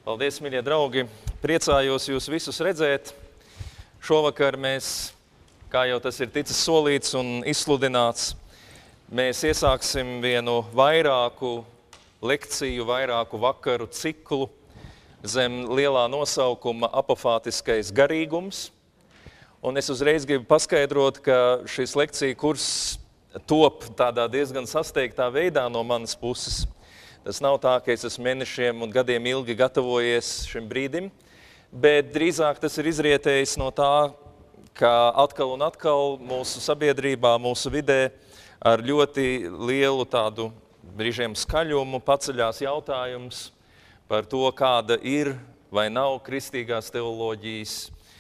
Paldies, mīļie draugi! Priecājos jūs visus redzēt. Šovakar mēs, kā jau tas ir ticis solīts un izsludināts, mēs iesāksim vienu vairāku lekciju, vairāku vakaru ciklu zem lielā nosaukuma apofātiskais garīgums. Un es uzreiz gribu paskaidrot, ka šis lekciju kurs top tādā diezgan sasteigtā veidā no manas puses. Tas nav tā, ka es esmu mēnešiem un gadiem ilgi gatavojies šim brīdim, bet drīzāk tas ir izrietējis no tā, ka atkal un atkal mūsu sabiedrībā, mūsu vidē ar ļoti lielu tādu brīžiem skaļumu paceļās jautājums par to, kāda ir vai nav kristīgās teoloģijas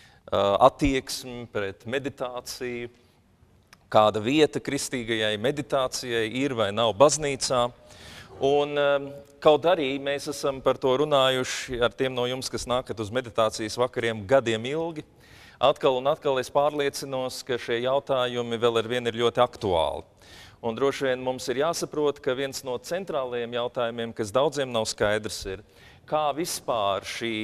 attieksme pret meditāciju, kāda vieta kristīgajai meditācijai ir vai nav baznīcā. Un kaut arī mēs esam par to runājuši ar tiem no jums, kas nākat uz meditācijas vakariem gadiem ilgi. Atkal un atkal es pārliecinos, ka šie jautājumi vēl ar vienu ir ļoti aktuāli. Un droši vien mums ir jāsaprot, ka viens no centrālajiem jautājumiem, kas daudziem nav skaidrs, ir, kā vispār šī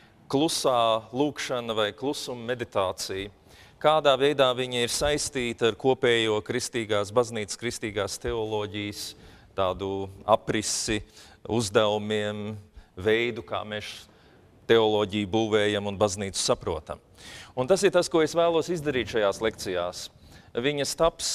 klusā lūkšana vai klusuma meditācija, kādā veidā viņa ir saistīta ar kopējo kristīgās baznīcas, kristīgās teoloģijas, tādu aprisi, uzdevumiem, veidu, kā mēs teoloģiju būvējam un baznīcu saprotam. Un tas ir tas, ko es vēlos izdarīt šajās lekcijās. Viņas taps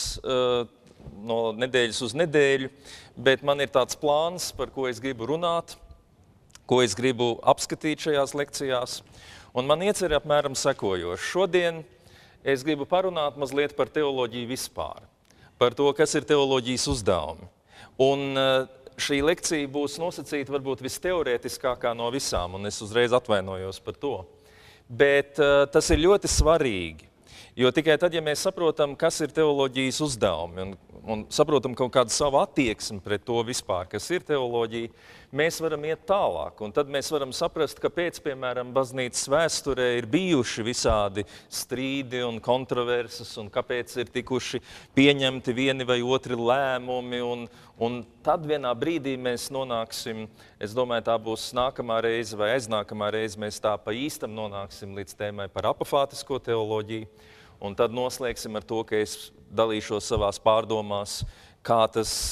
no nedēļas uz nedēļu, bet man ir tāds plāns, par ko es gribu runāt, ko es gribu apskatīt šajās lekcijās. Un man iecer apmēram sekojoši. Šodien es gribu parunāt mazliet par teoloģiju vispār, par to, kas ir teoloģijas uzdevumi. Un šī lekcija būs nosacīta varbūt visteorētiskākā no visām, un es uzreiz atvainojos par to. Bet tas ir ļoti svarīgi, jo tikai tad, ja mēs saprotam, kas ir teoloģijas uzdevumi un saprotam kaut kādu savu attieksmi pret to vispār, kas ir teoloģija, mēs varam iet tālāk. Un tad mēs varam saprast, kāpēc, piemēram, baznīcas vēsturē ir bijuši visādi strīdi un kontroverses, un kāpēc ir tikuši pieņemti vieni vai otri lēmumi. Un tad vienā brīdī mēs nonāksim, es domāju, tā būs nākamā reize vai aiznākamā reize, mēs tā pa īstam nonāksim līdz tēmai par apofātisko teoloģiju. Un tad noslēgsim ar to, ka es dalīšos savās pārdomās, kā tas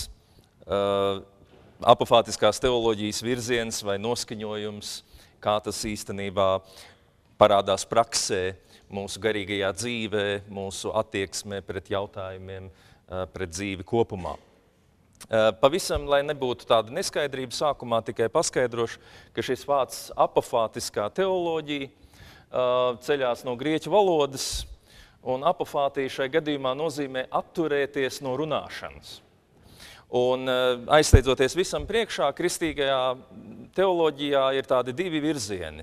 apofātiskās teoloģijas virziens vai noskaņojums, kā tas īstenībā parādās praksē, mūsu garīgajā dzīvē, mūsu attieksmē pret jautājumiem, pret dzīvi kopumā. Pavisam, lai nebūtu tāda neskaidrība, sākumā tikai paskaidrošu, ka šis vārds apofātiskā teoloģija ceļās no grieķu valodas, un apofātija šai gadījumā nozīmē atturēties no runāšanas. Un aizsteidzoties visam priekšā, kristīgajā teoloģijā ir tādi divi virzieni.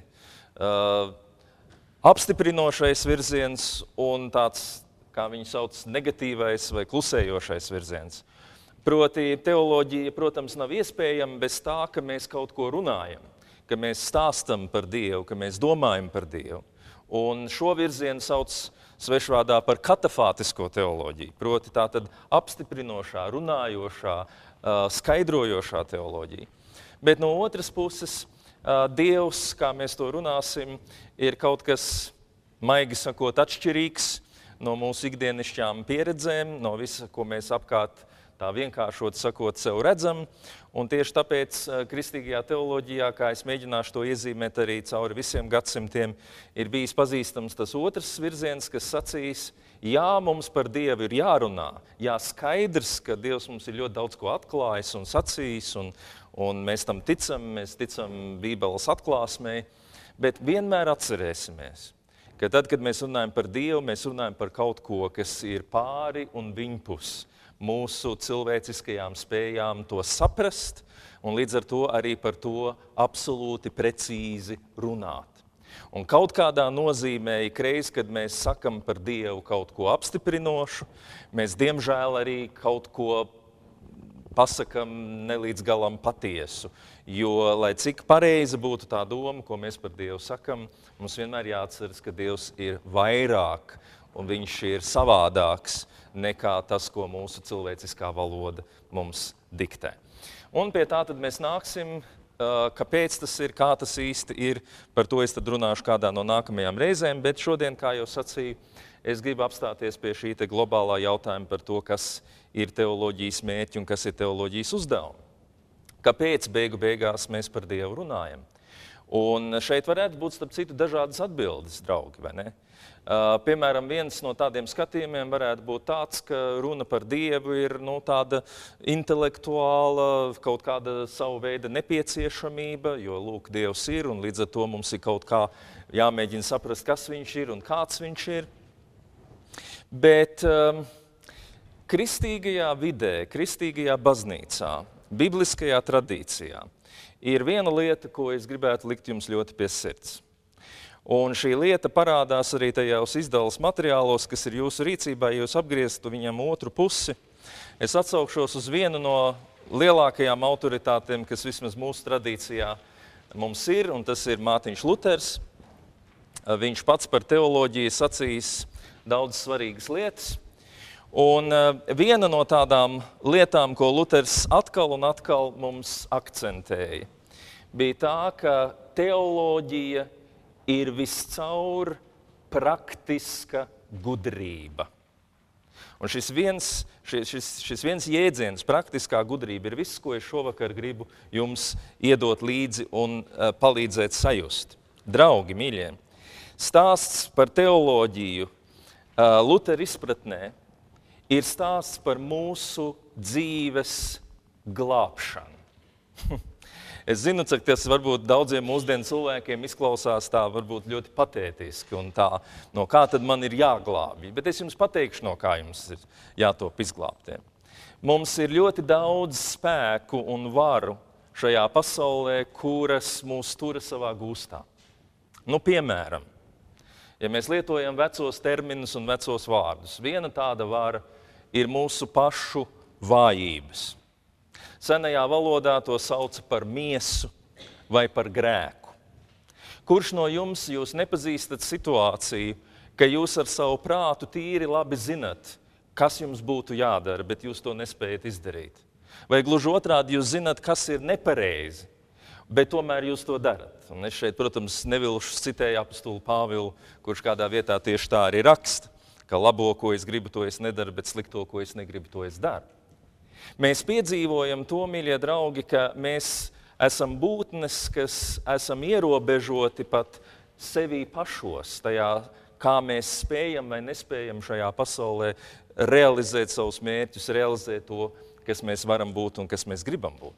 Apstiprinošais virziens un tāds, kā viņi sauc, negatīvais vai klusējošais virziens. Proti, teoloģija, protams, nav iespējama bez tā, ka mēs kaut ko runājam, ka mēs stāstam par Dievu, ka mēs domājam par Dievu. Un šo virzienu sauc svešvārdā par katafātisko teoloģiju, proti tātad apstiprinošā, runājošā, skaidrojošā teoloģija. Bet no otras puses, Dievs, kā mēs to runāsim, ir kaut kas, maigi sakot, atšķirīgs no mūsu ikdienišķām pieredzēm, no visa, ko mēs apkārt tā vienkāršot sakot sev redzam. Un tieši tāpēc kristīgajā teoloģijā, kā es mēģināšu to iezīmēt arī cauri visiem gadsimtiem, ir bijis pazīstams tas otrs virziens, kas sacīs, jā, mums par Dievu ir jārunā. Jā, skaidrs, ka Dievs mums ir ļoti daudz ko atklājis un sacījis, un mēs tam ticam, mēs ticam Bībeles atklāsmei, bet vienmēr atcerēsimies, ka tad, kad mēs runājam par Dievu, mēs runājam par kaut ko, kas ir pāri un viņpus mūsu cilvēciskajām spējām to saprast, un līdz ar to arī par to absolūti precīzi runāt. Un kaut kādā nozīmē, ikreiz, kad mēs sakam par Dievu kaut ko apstiprinošu, mēs diemžēl arī kaut ko pasakam nelīdz galam patiesu. Jo, lai cik pareiza būtu tā doma, ko mēs par Dievu sakam, mums vienmēr jāatceras, ka Dievs ir vairāk, un viņš ir savādāks nekā tas, ko mūsu cilvēciskā valoda mums diktē. Un pie tā tad mēs nāksim kāpēc tas ir, kā tas īsti ir, par to es tad runāšu kādā no nākamajām reizēm, bet šodien, kā jau sacīju, es gribu apstāties pie šī te globālā jautājuma par to, kas ir teoloģijas mērķi un kas ir teoloģijas uzdevumi. Kāpēc beigu beigās mēs par Dievu runājam? Un šeit varētu būt, starp citu, dažādas atbildes, draugi, vai ne? Piemēram, viens no tādiem skatījumiem varētu būt tāds, ka runa par Dievu ir tāda intelektuāla, kaut kāda savu veida nepieciešamība, jo, lūk, Dievs ir, un līdz ar to mums ir kaut kā jāmēģina saprast, kas viņš ir un kāds viņš ir. Bet kristīgajā vidē, kristīgajā baznīcā, bibliskajā tradīcijā ir viena lieta, ko es gribētu likt jums ļoti pie sirds. Un šī lieta parādās arī tajos izdales materiālos, kas ir jūsu rīcībā, ja jūs apgrieztu viņam otru pusi. Es atsaukšos uz vienu no lielākajām autoritātēm, kas vismaz mūsu tradīcijā mums ir, un tas ir Mārtiņš Luters. Viņš pats par teoloģiju sacījis daudz svarīgas lietas. Un viena no tādām lietām, ko Luters atkal un atkal mums akcentēja, bija tā, ka teoloģija ir viscaur praktiska gudrība. Un šis viens jēdziens, praktiskā gudrība, ir viss, ko es šovakar gribu jums iedot līdzi un palīdzēt sajust. Draugi, mīļie, stāsts par teoloģiju Lutera izpratnē ir stāsts par mūsu dzīves glābšanu. Es zinu, cik tas varbūt daudziem mūsdienu cilvēkiem izklausās tā varbūt ļoti patētiski un tā, no kā tad man ir jāglābj. Bet es jums pateikšu, no kā jums ir jātop izglābtiem. Mums ir ļoti daudz spēku un varu šajā pasaulē, kuras mūs tura savā gūstā. Piemēram, ja mēs lietojam vecos terminus un vecos vārdus, viena tāda vara ir mūsu pašu vājības. Senajā valodā to sauca par miesu vai par grēku. Kurš no jums jūs nepazīstat situāciju, ka jūs ar savu prātu tīri labi zinat, kas jums būtu jādara, bet jūs to nespējat izdarīt? Vai gluži otrādi jūs zinat, kas ir nepareizi, bet tomēr jūs to darat? Un es šeit, protams, nevilšu citēju apostulu Pāvilu, kurš kādā vietā tieši tā arī raksta, ka labo, ko es gribu, to es nedaru, bet slikto, ko es negribu, to es daru. Mēs piedzīvojam to, mīļie draugi, ka mēs esam būtnes, kas esam ierobežoti pat sevī pašos, tajā, kā mēs spējam vai nespējam šajā pasaulē realizēt savus mērķus, realizēt to, kas mēs varam būt un kas mēs gribam būt.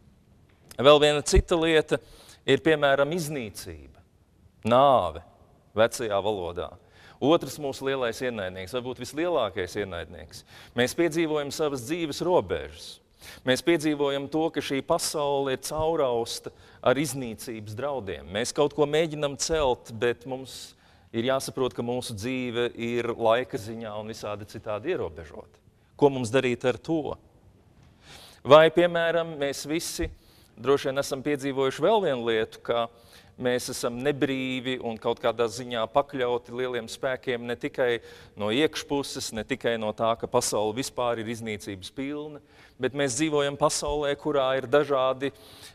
Vēl viena cita lieta ir, piemēram, iznīcība, nāve vecajā valodā. Otrs mūsu lielais ienaidnieks, varbūt vislielākais ienaidnieks. Mēs piedzīvojam savas dzīves robežas. Mēs piedzīvojam to, ka šī pasaule ir caurausta ar iznīcības draudiem. Mēs kaut ko mēģinam celt, bet mums ir jāsaprot, ka mūsu dzīve ir laika ziņā un visādi citādi ierobežota. Ko mums darīt ar to? Vai, piemēram, mēs visi droši vien esam piedzīvojuši vēl vienu lietu, ka mēs esam nebrīvi un kaut kādā ziņā pakļauti lieliem spēkiem ne tikai no iekšpuses, ne tikai no tā, ka pasaule vispār ir iznīcības pilna, bet mēs dzīvojam pasaulē, kurā ir dažādi,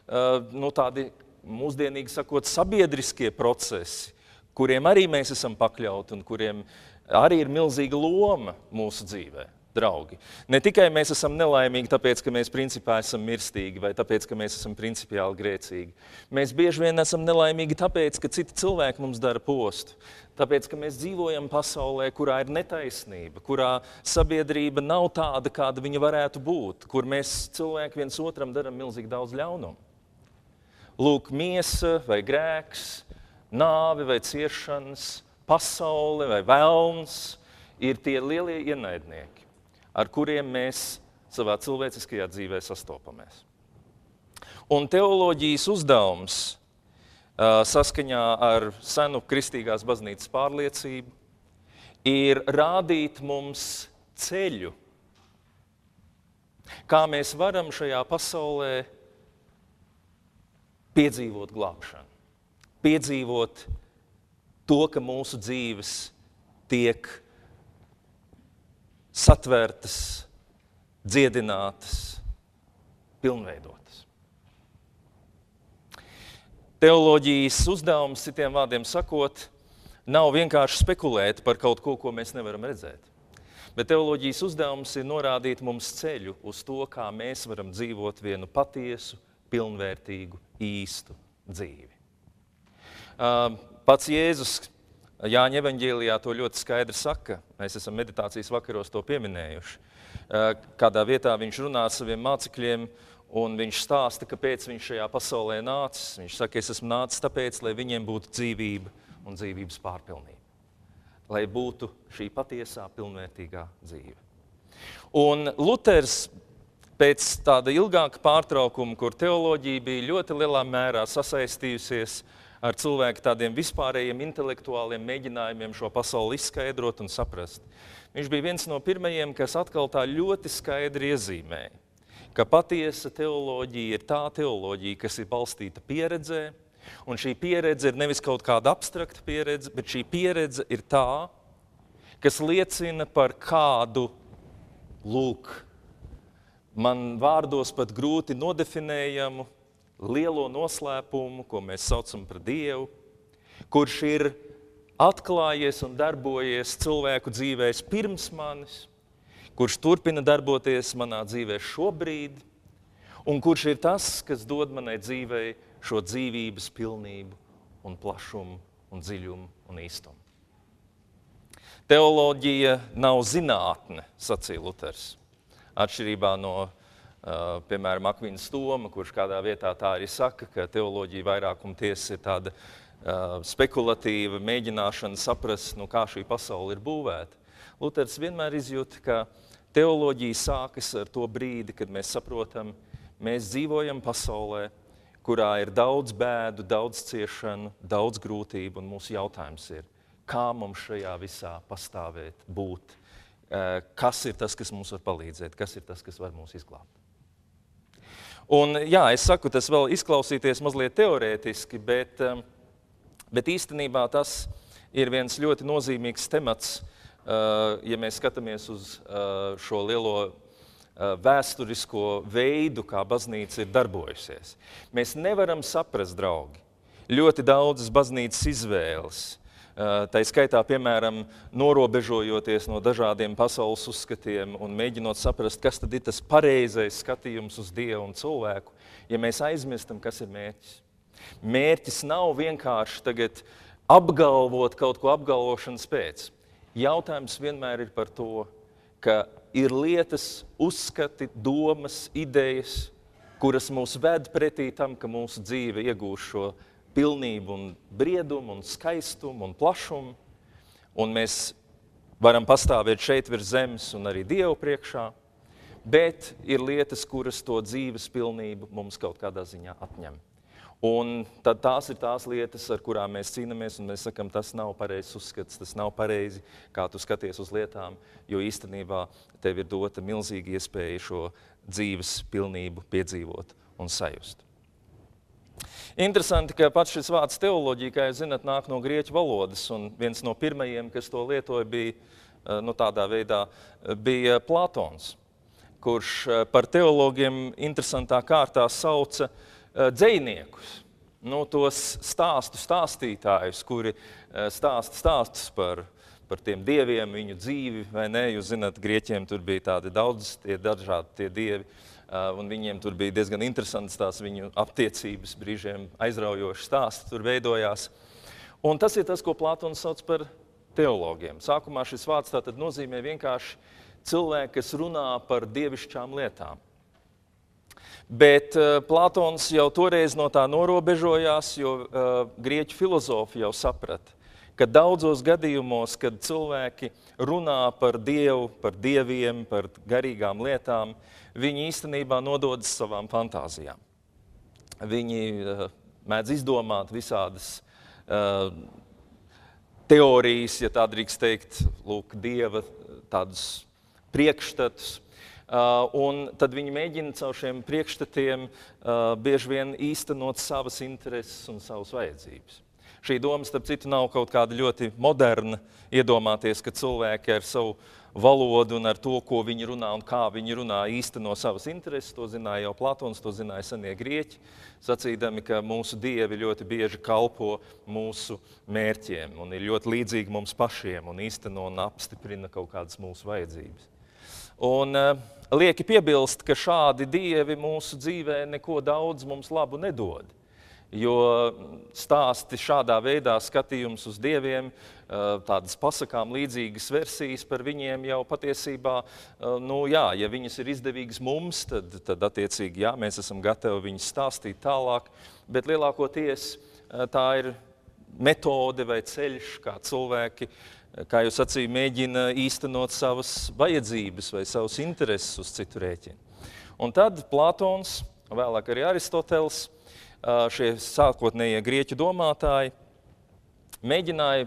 tādi mūsdienīgi sakot, sabiedriskie procesi, kuriem arī mēs esam pakļauti un kuriem arī ir milzīga loma mūsu dzīvē. Draugi, ne tikai mēs esam nelaimīgi, tāpēc, ka mēs principā esam mirstīgi vai tāpēc, ka mēs esam principiāli grēcīgi. Mēs bieži vien esam nelaimīgi tāpēc, ka citi cilvēki mums dara postu. Tāpēc, ka mēs dzīvojam pasaulē, kurā ir netaisnība, kurā sabiedrība nav tāda, kāda viņa varētu būt, kur mēs cilvēki viens otram daram milzīgi daudz ļaunumu. Lūk, miesa vai grēks, nāve vai ciešanas, pasaule vai velns ir tie lielie ienaidnieki, ar kuriem mēs savā cilvēciskajā dzīvē sastopamies. Un teoloģijas uzdevums saskaņā ar senu kristīgās baznīcas pārliecību ir rādīt mums ceļu, kā mēs varam šajā pasaulē piedzīvot glābšanu, piedzīvot to, ka mūsu dzīves tiek satvērtas, dziedinātas, pilnveidotas. Teoloģijas uzdevums, citiem vārdiem sakot, nav vienkārši spekulēt par kaut ko, ko mēs nevaram redzēt. Bet teoloģijas uzdevums ir norādīt mums ceļu uz to, kā mēs varam dzīvot vienu patiesu, pilnvērtīgu, īstu dzīvi. Pats Jēzus Jāņa evaņģēlijā to ļoti skaidri saka. Mēs esam meditācijas vakaros to pieminējuši. Kādā vietā viņš runā ar saviem mācekļiem, un viņš stāsta, kāpēc viņš šajā pasaulē nācis. Viņš saka, es esmu nācis tāpēc, lai viņiem būtu dzīvība un dzīvības pārpilnība. Lai būtu šī patiesā, pilnvērtīgā dzīve. Un Luters pēc tāda ilgāka pārtraukuma, kur teoloģija bija ļoti lielā mērā sasaistījusies ar cilvēku tādiem vispārējiem intelektuāliem mēģinājumiem šo pasauli izskaidrot un saprast. Viņš bija viens no pirmajiem, kas atkal tā ļoti skaidri iezīmēja, ka patiesa teoloģija ir tā teoloģija, kas ir balstīta pieredzē, un šī pieredze ir nevis kaut kāda abstrakta pieredze, bet šī pieredze ir tā, kas liecina par kādu, man vārdos pat grūti nodefinējamu, lielo noslēpumu, ko mēs saucam par Dievu, kurš ir atklājies un darbojies cilvēku dzīvēs pirms manis, kurš turpina darboties manā dzīvē šobrīd, un kurš ir tas, kas dod manai dzīvei šo dzīvības pilnību un plašumu un dziļumu un īstumu. Teoloģija nav zinātne, sacīja Luters, atšķirībā no piemēram, Akvīnas Toma, kurš kādā vietā tā arī saka, ka teoloģija vairākuma tiesa ir tāda spekulatīva mēģināšana saprast, kā šī pasaule ir būvēta. Luters vienmēr izjūt, ka teoloģija sākas ar to brīdi, kad mēs saprotam, mēs dzīvojam pasaulē, kurā ir daudz bēdu, daudz ciešanu, daudz grūtību, un mūsu jautājums ir, kā mums šajā visā pastāvēt, būt, kas ir tas, kas mums var palīdzēt, kas ir tas, kas var mūs izglābt. Un, jā, es saku, tas vēl izklausīties mazliet teorētiski, bet īstenībā tas ir viens ļoti nozīmīgs temats, ja mēs skatāmies uz šo lielo vēsturisko veidu, kā baznīca ir darbojusies. Mēs nevaram saprast, draugi, ļoti daudzas baznīcas izvēles, tā skaitā, piemēram, norobežojoties no dažādiem pasaules uzskatiem un mēģinot saprast, kas tad ir tas pareizais skatījums uz Dievu un cilvēku, ja mēs aizmirstam, kas ir mērķis. Mērķis nav vienkārši tagad apgalvot kaut ko apgalvošanas pēc. Jautājums vienmēr ir par to, ka ir lietas, uzskati, domas, idejas, kuras mūs ved pretī tam, ka mūsu dzīve iegūst šo pilnību un briedumu un skaistumu un plašumu, un mēs varam pastāvēt šeit virs zemes un arī Dievu priekšā, bet ir lietas, kuras to dzīves pilnību mums kaut kādā ziņā atņem. Un tad tās ir tās lietas, ar kurām mēs cīnāmies, un mēs sakam, tas nav pareizs uzskats, tas nav pareizi, kā tu skaties uz lietām, jo īstenībā tev ir dota milzīga iespēja šo dzīves pilnību piedzīvot un sajust. Interesanti, ka pats šis vārds teoloģija, kā jūs zināt, nāk no grieķu valodas, un viens no pirmajiem, kas to lietoja, bija tādā veidā, bija Platons, kurš par teologiem interesantā kārtā sauca dzejniekus, tos stāstu stāstītājus, kuri stāsta stāstus par tiem dieviem, viņu dzīvi, vai ne? Jūs zināt, grieķiem tur bija tādi daudz, dažādi tie dievi, un viņiem tur bija diezgan interesants tās viņu attiecības, brīžiem aizraujoši stāsti tur veidojās. Un tas ir tas, ko Platons sauc par teologiem. Sākumā šis vārds tātad nozīmē vienkārši cilvēki, kas runā par dievišķām lietām. Bet Platons jau toreiz no tā norobežojās, jo grieķu filozofi jau saprata, ka daudzos gadījumos, kad cilvēki runā par Dievu, par dieviem, par garīgām lietām, viņi īstenībā nododas savām fantāzijām. Viņi mēdz izdomāt visādas teorijas, ja tā drīkst teikt, Dieva tādus priekšstatus, un tad viņi mēģina caur šiem priekšstatiem bieži vien īstenot savas intereses un savas vajadzības. Šī doma, starp citu, nav kaut kāda ļoti moderna iedomāties, ka cilvēki ar savu valodu un ar to, ko viņi runā un kā viņi runā īsteno savas intereses. To zināja jau Platons, to zināja senie grieķi, sacīdami, ka mūsu dievi ļoti bieži kalpo mūsu mērķiem un ir ļoti līdzīgi mums pašiem un īsteno un apstiprina kaut kādas mūsu vajadzības. Un lieki piebilst, ka šādi dievi mūsu dzīvē neko daudz mums labu nedod. Jo stāsti šādā veidā skatījums uz dieviem, tādas pasakām līdzīgas versijas par viņiem jau patiesībā, ja viņas ir izdevīgas mums, tad attiecīgi, jā, mēs esam gatavi viņas stāstīt tālāk, bet lielākoties tā ir metode vai ceļš, kā cilvēki, kā jūs sacīja, mēģina īstenot savas vajadzības vai savus intereses uz citu rēķinu. Un tad Platons, vēlāk arī Aristoteles, šie sākotnējie grieķu domātāji mēģināja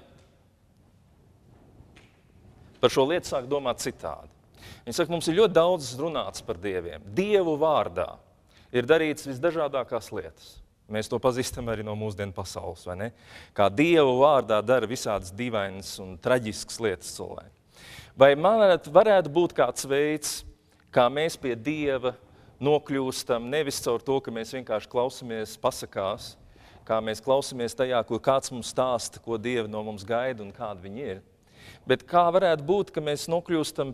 par šo lietu sāk domāt citādi. Viņi saka, mums ir ļoti daudz runāts par dieviem. Dievu vārdā ir darīts visdažādākās lietas. Mēs to pazīstam arī no mūsdienu pasaules, vai ne? Kā Dievu vārdā dara visādas dīvainas un traģiskas lietas cilvēki. Vai varētu būt kāds veids, kā mēs pie Dieva nokļūstam nevis caur to, ka mēs vienkārši klausamies pasakās, kā mēs klausamies tajā, ko kāds mums stāsta, ko Dievi no mums gaida un kādi viņi ir. Bet kā varētu būt, ka mēs nokļūstam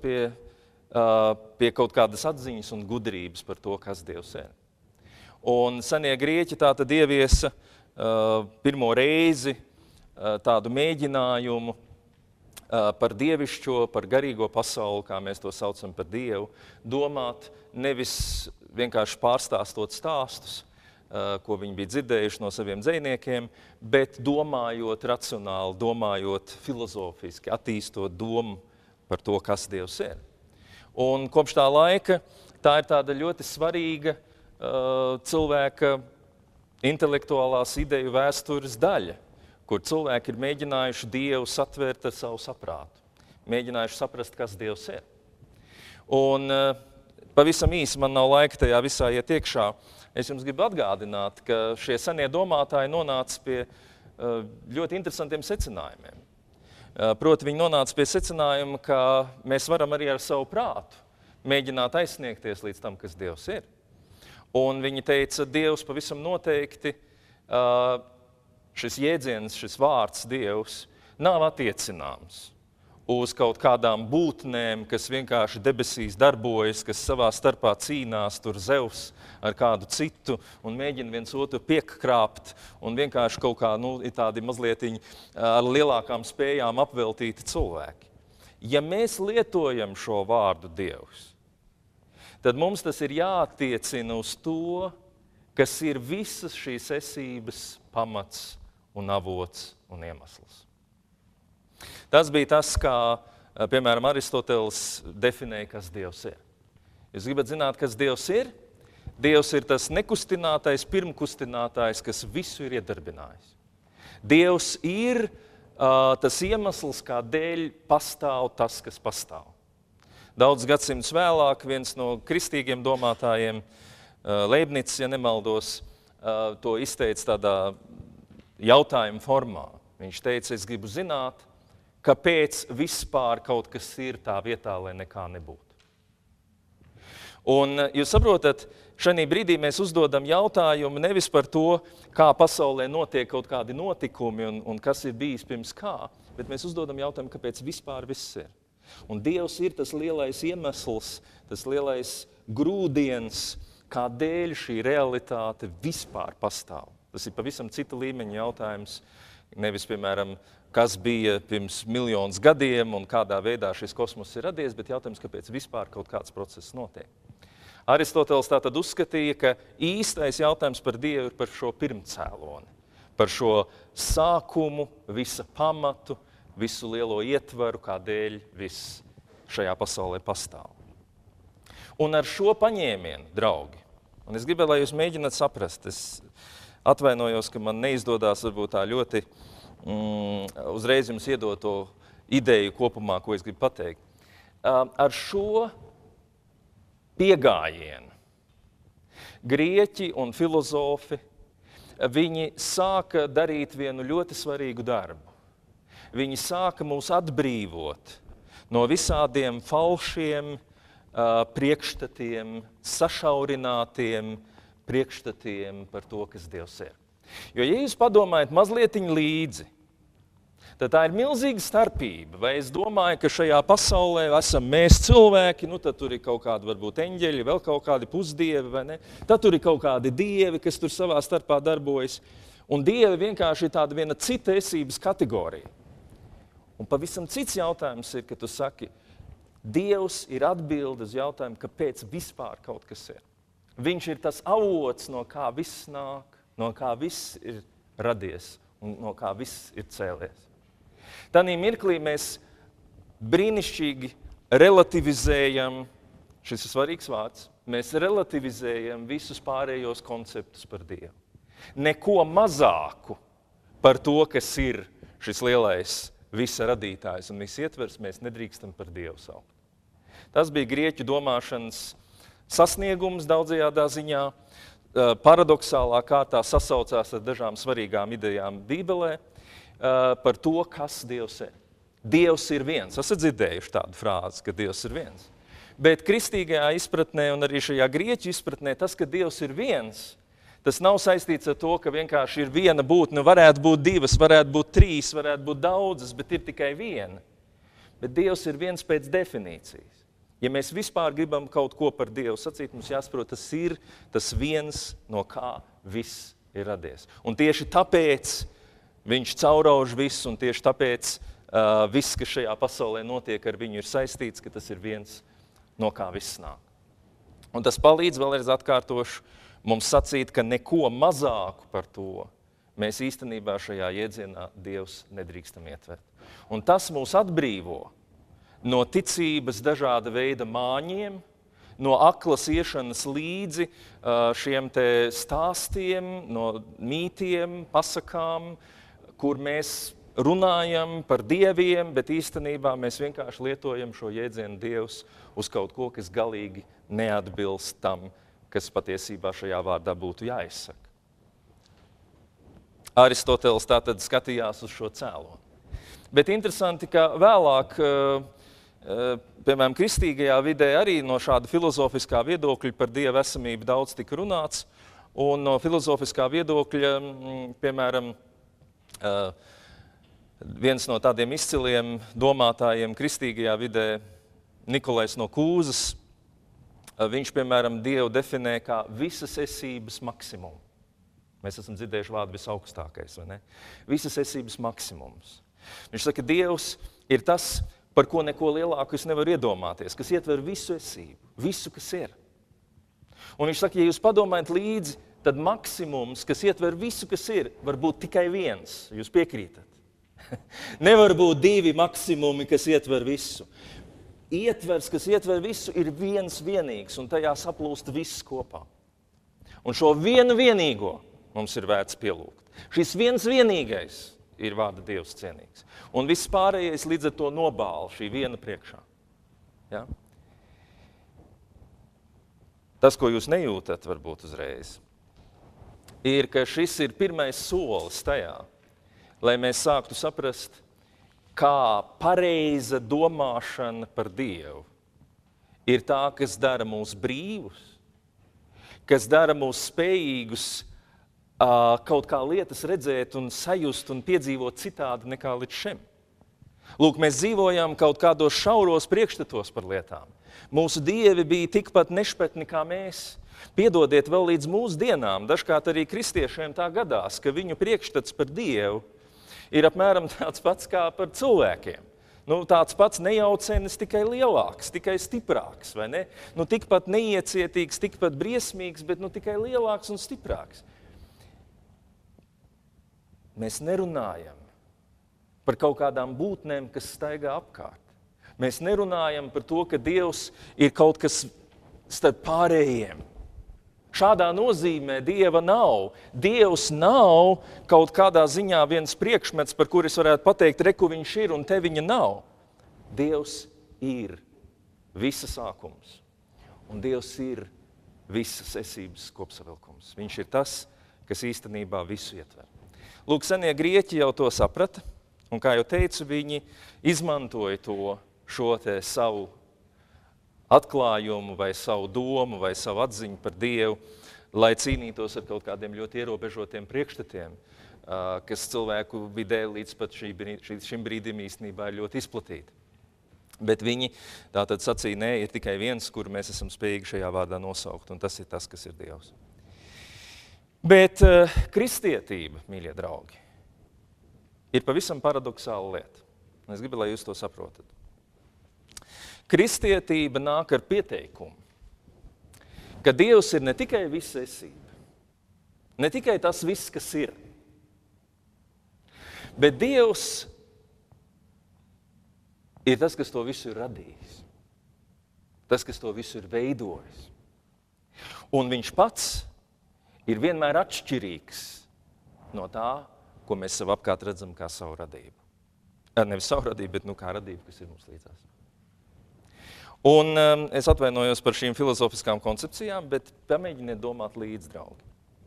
pie kaut kādas atziņas un gudrības par to, kas Dievs ir. Un senie grieķi tātad ieviesa pirmo reizi tādu mēģinājumu par dievišķo, par garīgo pasauli, kā mēs to saucam par Dievu, domāt nevis vienkārši pārstāstot stāstus, ko viņi bija dzirdējuši no saviem dzejniekiem, bet domājot racionāli, domājot filozofiski, attīstot domu par to, kas Dievs ir. Un kopš tā laika tā ir tāda ļoti svarīga cilvēka intelektuālās ideju vēstures daļa, kur cilvēki ir mēģinājuši Dievu satvērt ar savu saprātu, mēģinājuši saprast, kas Dievs ir. Un pavisam īsi, man nav laika tajā visā iet iekšā, es jums gribu atgādināt, ka šie senie domātāji nonāca pie ļoti interesantiem secinājumiem. Proti, viņi nonāca pie secinājuma, ka mēs varam arī ar savu prātu mēģināt aizsniegties līdz tam, kas Dievs ir. Un viņi teica, Dievs pavisam noteikti, šis jēdziens, šis vārds Dievs nav attiecināms uz kaut kādām būtnēm, kas vienkārši debesīs darbojas, kas savā starpā cīnās, tur Zeus ar kādu citu un mēģina viens otru piekkrāpt un vienkārši kaut kā, ir tādi mazlietiņi ar lielākām spējām apveltīti cilvēki. Ja mēs lietojam šo vārdu Dievs, tad mums tas ir jāattiecina uz to, kas ir visas šīs esības pamats un avots un iemesls. Tas bija tas, kā, piemēram, Aristoteles definēja, kas Dievs ir. Jūs gribat zināt, kas Dievs ir? Dievs ir tas nekustinātais, pirmkustinātājs, kas visu ir iedarbinājis. Dievs ir tas iemesls, kādēļ pastāv tas, kas pastāv. Daudz gadsimtus vēlāk viens no kristīgiem domātājiem, Leibnicis, ja nemaldos, to izteica tādā jautājuma formā. Viņš teica, es gribu zināt, kāpēc vispār kaut kas ir tā vietā, lai nekā nebūtu. Un jūs saprotat, šajā brīdī mēs uzdodam jautājumu nevis par to, kā pasaulē notiek kaut kādi notikumi un kas ir bijis pirms kā, bet mēs uzdodam jautājumu, kāpēc vispār viss ir. Un Dievs ir tas lielais iemesls, tas lielais grūdienis, kādēļ šī realitāte vispār pastāv. Tas ir pavisam cita līmeņa jautājums, nevis, piemēram, kas bija pirms miljonus gadiem un kādā veidā šis kosmos ir radies, bet jautājums, kāpēc vispār kaut kāds process notiek. Aristoteles tātad uzskatīja, ka īstais jautājums par Dievu ir par šo pirmcēloni, par šo sākumu, visa pamatu, visu lielo ietvaru, kādēļ viss šajā pasaulē pastāv. Un ar šo paņēmienu, draugi, un es gribēju, lai jūs mēģināt saprast, es atvainojos, ka man neizdodās varbūt tā ļoti uzreiz jums iedot to ideju kopumā, ko es gribu pateikt. Ar šo piegājienu grieķi un filozofi, viņi sāka darīt vienu ļoti svarīgu darbu. Viņi sāka mūs atbrīvot no visādiem falšiem priekšstatiem, sašaurinātiem priekšstatiem par to, kas Dievs ir. Jo, ja jūs padomājat mazlietiņ līdzi, tad tā ir milzīga starpība. Vai es domāju, ka šajā pasaulē esam mēs cilvēki, nu tad tur ir kaut kādi varbūt eņģeļi, vēl kaut kādi pusdievi, vai ne? Tad tur ir kaut kādi dievi, kas tur savā starpā darbojas. Un dievi vienkārši ir tāda viena cita esības kategorija. Un pavisam cits jautājums ir, ka tu saki, Dievs ir atbilde uz jautājumu, kāpēc vispār kaut kas ir. Viņš ir tas avots, no kā viss nāk, no kā viss ir radies un no kā viss ir cēlies. Tanī mirklī mēs brīnišķīgi relativizējam, šis ir svarīgs vārds, mēs relativizējam visus pārējos konceptus par Dievu. Neko mazāku par to, kas ir šis lielais visa radītājs un viss ietvers, mēs nedrīkstam par Dievu saukt. Tas bija grieķu domāšanas sasniegums daudzajādā ziņā, paradoxālā kārtā sasaucās ar dažām svarīgām idejām Bībelē par to, kas Dievs ir. Dievs ir viens. Esat dzirdējuši tādu frāzi, ka Dievs ir viens. Bet kristīgajā izpratnē un arī šajā grieķu izpratnē tas, ka Dievs ir viens, tas nav saistīts ar to, ka vienkārši ir viena būtne, varētu būt divas, varētu būt trīs, varētu būt daudzas, bet ir tikai viena. Bet Dievs ir viens pēc definīcijas. Ja mēs vispār gribam kaut ko par Dievu sacīt, mums jāsaprot, tas ir tas viens, no kā viss ir radies. Un tieši tāpēc viņš caurauž visu, un tieši tāpēc viss, kas šajā pasaulē notiek ar viņu, ir saistīts, ka tas ir viens, no kā viss nāk. Un tas palīdz, vēlreiz atkārtošu, mums sacīt, ka neko mazāku par to mēs īstenībā šajā jēdzienā Dievs nedrīkstam ietvert. Un tas mūs atbrīvo no ticības dažāda veida māņiem, no aklas iešanas līdzi šiem te stāstiem, no mītiem, pasakām, kur mēs runājam par dieviem, bet īstenībā mēs vienkārši lietojam šo jēdzienu Dievs uz kaut ko, kas galīgi neatbilst tam, kas patiesībā šajā vārdā būtu jāizsaka. Aristoteles tātad skatījās uz šo cēloni. Bet interesanti, ka vēlāk, piemēram, kristīgajā vidē arī no šāda filozofiskā viedokļa par Dieva esamību daudz tika runāts, un no filozofiskā viedokļa, piemēram, viens no tādiem izciliem domātājiem kristīgajā vidē, Nikolais no Kūzas, viņš, piemēram, Dievu definē kā visas esības maksimumu. Mēs esam dzirdējuši vārdu visaugstākais, vai ne? Visas esības maksimums. Viņš saka, Dievs ir tas, par ko neko lielāku es nevaru iedomāties, kas ietver visu esību, visu, kas ir. Un viņš saka, ja jūs padomājat līdzi, tad maksimums, kas ietver visu, kas ir, var būt tikai viens. Jūs piekrītat? Nevar būt divi maksimumi, kas ietver visu. Ietvers, kas ietver visu, ir viens vienīgs, un tajā saplūst viss kopā. Un šo vienu vienīgo mums ir vērts pielūgt. Šis viens vienīgais ir vārda Dievs cienīgs. Un viss pārējais līdz ar to nobāla šī viena priekšā. Ja? Tas, ko jūs nejūtat varbūt uzreiz, ir, ka šis ir pirmais solis tajā, lai mēs sāktu saprast, kā pareiza domāšana par Dievu ir tā, kas dara mūs brīvus, kas dara mūs spējīgus kaut kā lietas redzēt un sajust un piedzīvot citādi nekā līdz šim. Lūk, mēs dzīvojam kaut kādos šauros priekšstatos par lietām. Mūsu dievi bija tikpat nešpetni kā mēs. Piedodiet, vēl līdz mūsu dienām, dažkārt arī kristiešiem tā gadās, ka viņu priekšstats par Dievu ir apmēram tāds pats kā par cilvēkiem. Nu, tāds pats nejaucenis, tikai lielāks, tikai stiprāks, vai ne? Nu, tikpat neiecietīgs, tikpat briesmīgs, bet nu, tikai lielāks un stiprāks. Mēs nerunājam par kaut kādām būtnēm, kas staigā apkārt. Mēs nerunājam par to, ka Dievs ir kaut kas starp pārējiem. Šādā nozīmē Dieva nav. Dievs nav kaut kādā ziņā viens priekšmets, par kur es varētu pateikt, reku viņš ir un te viņa nav. Dievs ir visa sākums. Un Dievs ir visas esības kopsavilkums. Viņš ir tas, kas īstenībā visu ietver. Lūk, senie grieķi jau to saprata, un kā jau teicu, viņi izmantoja to šo te savu atklājumu vai savu domu vai savu atziņu par Dievu, lai cīnītos ar kaut kādiem ļoti ierobežotiem priekšstatiem, kas cilvēku vidē līdz pat šim brīdim īstenībā ir ļoti izplatīti. Bet viņi tātad sacīja, nē, ir tikai viens, kuru mēs esam spējīgi šajā vārdā nosaukt, un tas ir tas, kas ir Dievs. Bet kristietība, mīļie draugi, ir pavisam paradoxāla lieta. Es gribu, lai jūs to saprotat. Kristietība nāk ar pieteikumu, ka Dievs ir ne tikai visa esība, ne tikai tas viss, kas ir, bet Dievs ir tas, kas to visu ir radījis, tas, kas to visu ir veidojis. Un viņš pats ir vienmēr atšķirīgs no tā, ko mēs sev apkārt redzam kā savu radību. Nevis savu radību, bet kā radību, kas ir mums līdzās. Un es atvainojos par šīm filozofiskām koncepcijām, bet pamēģiniet domāt līdz, draugi.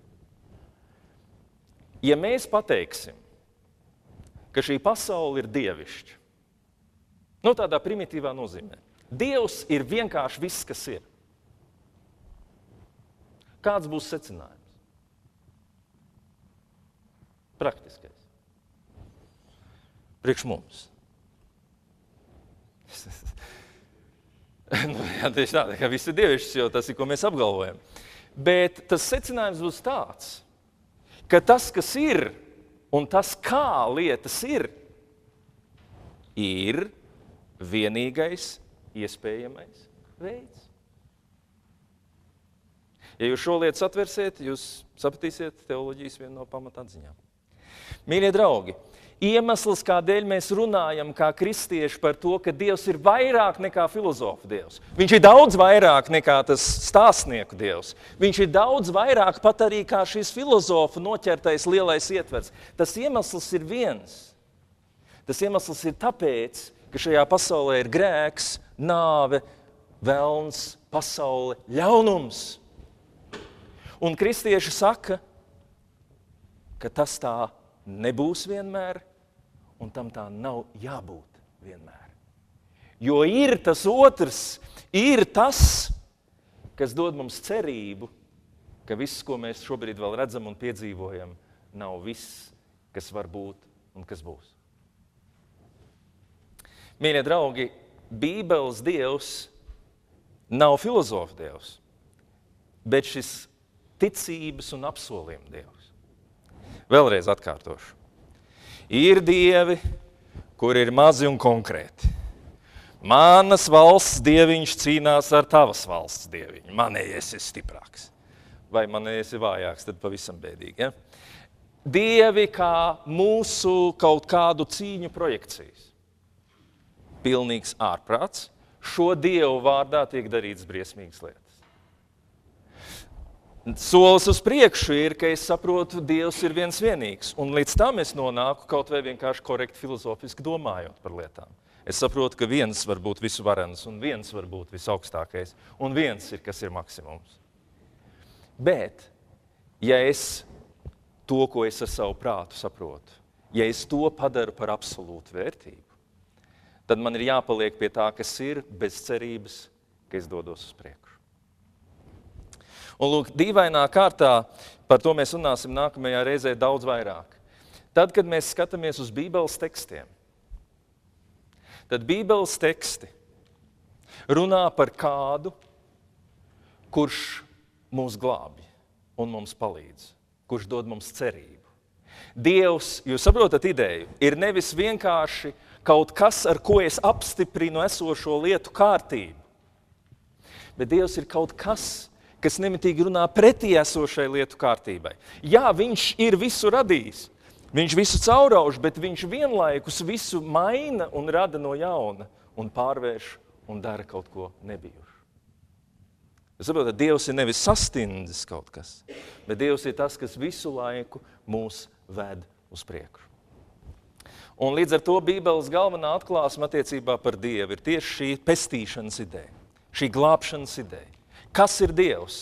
Ja mēs pateiksim, ka šī pasaule ir dievišķa, tādā primitīvā nozīmē, Dievs ir vienkārši viss, kas ir. Kāds būs secinājums? Praktiskais. Priekš mums. Jā, tieši tā, ka viss ir dievišķs, jo tas ir, ko mēs apgalvojam. Bet tas secinājums būs tāds, ka tas, kas ir, un tas, kā lietas ir vienīgais iespējamais veids. Ja jūs šo lietu satversiet, jūs sapratīsiet teoloģijas vienu no pamatatziņām. Mīļie draugi, iemesls, kādēļ mēs runājam kā kristieši par to, ka Dievs ir vairāk nekā filozofu Dievs. Viņš ir daudz vairāk nekā tas stāstnieku Dievs. Viņš ir daudz vairāk pat arī kā šīs filozofu noķertais lielais ietvers. Tas iemesls ir viens. Tas iemesls ir tāpēc, ka šajā pasaulē ir grēks, nāve, velns, pasaule, ļaunums. Un kristieši saka, ka tas tā nebūs vienmēr, un tam tā nav jābūt vienmēr. Jo ir tas otrs, ir tas, kas dod mums cerību, ka viss, ko mēs šobrīd vēl redzam un piedzīvojam, nav viss, kas var būt un kas būs. Mīļie draugi, Bībeles Dievs nav filozofu Dievs, bet šis ticības un apsolījuma Dievs. Vēlreiz atkārtošu. Ir dievi, kur ir mazi un konkrēti. Manas valsts dieviņš cīnās ar tavas valsts dieviņu. Manējais ir stiprāks. Vai manējais ir vājāks, tad pavisam bēdīgi. Ja? Dievi kā mūsu kaut kādu cīņu projekcijas. Pilnīgs ārprāts. Šo dievu vārdā tiek darīts briesmīgas lietas. Solis uz priekšu ir, ka es saprotu, Dievs ir viens vienīgs. Un līdz tam es nonāku kaut vai vienkārši korekti filozofiski domājot par lietām. Es saprotu, ka viens var būt visu varens, un viens var būt visaugstākais, un viens ir, kas ir maksimums. Bet, ja es to, ko es ar savu prātu saprotu, ja es to padaru par absolūtu vērtību, tad man ir jāpaliek pie tā, kas ir, bez cerības, ka es dodos uz priekšu. Un lūk, dīvainā kārtā, par to mēs runāsim nākamajā reizē daudz vairāk. Tad, kad mēs skatāmies uz Bībeles tekstiem, tad Bībeles teksti runā par kādu, kurš mūs glābj un mums palīdz, kurš dod mums cerību. Dievs, jūs saprotat ideju, ir nevis vienkārši kaut kas, ar ko es apstiprinu esošo lietu kārtību, bet Dievs ir kaut kas nemitīgi runā pretī esošai lietu kārtībai. Jā, viņš ir visu radījis, viņš visu caurauž, bet viņš vienlaikus visu maina un rada no jauna un pārvērš un dara kaut ko nebijušu. Jūs saprotat, Dievs ir nevis sastindzis kaut kas, bet Dievs ir tas, kas visu laiku mūs ved uz priekšu. Un līdz ar to Bībeles galvenā atklāsme attiecībā par Dievu ir tieši šī pestīšanas ideja, šī glābšanas ideja. Kas ir Dievs?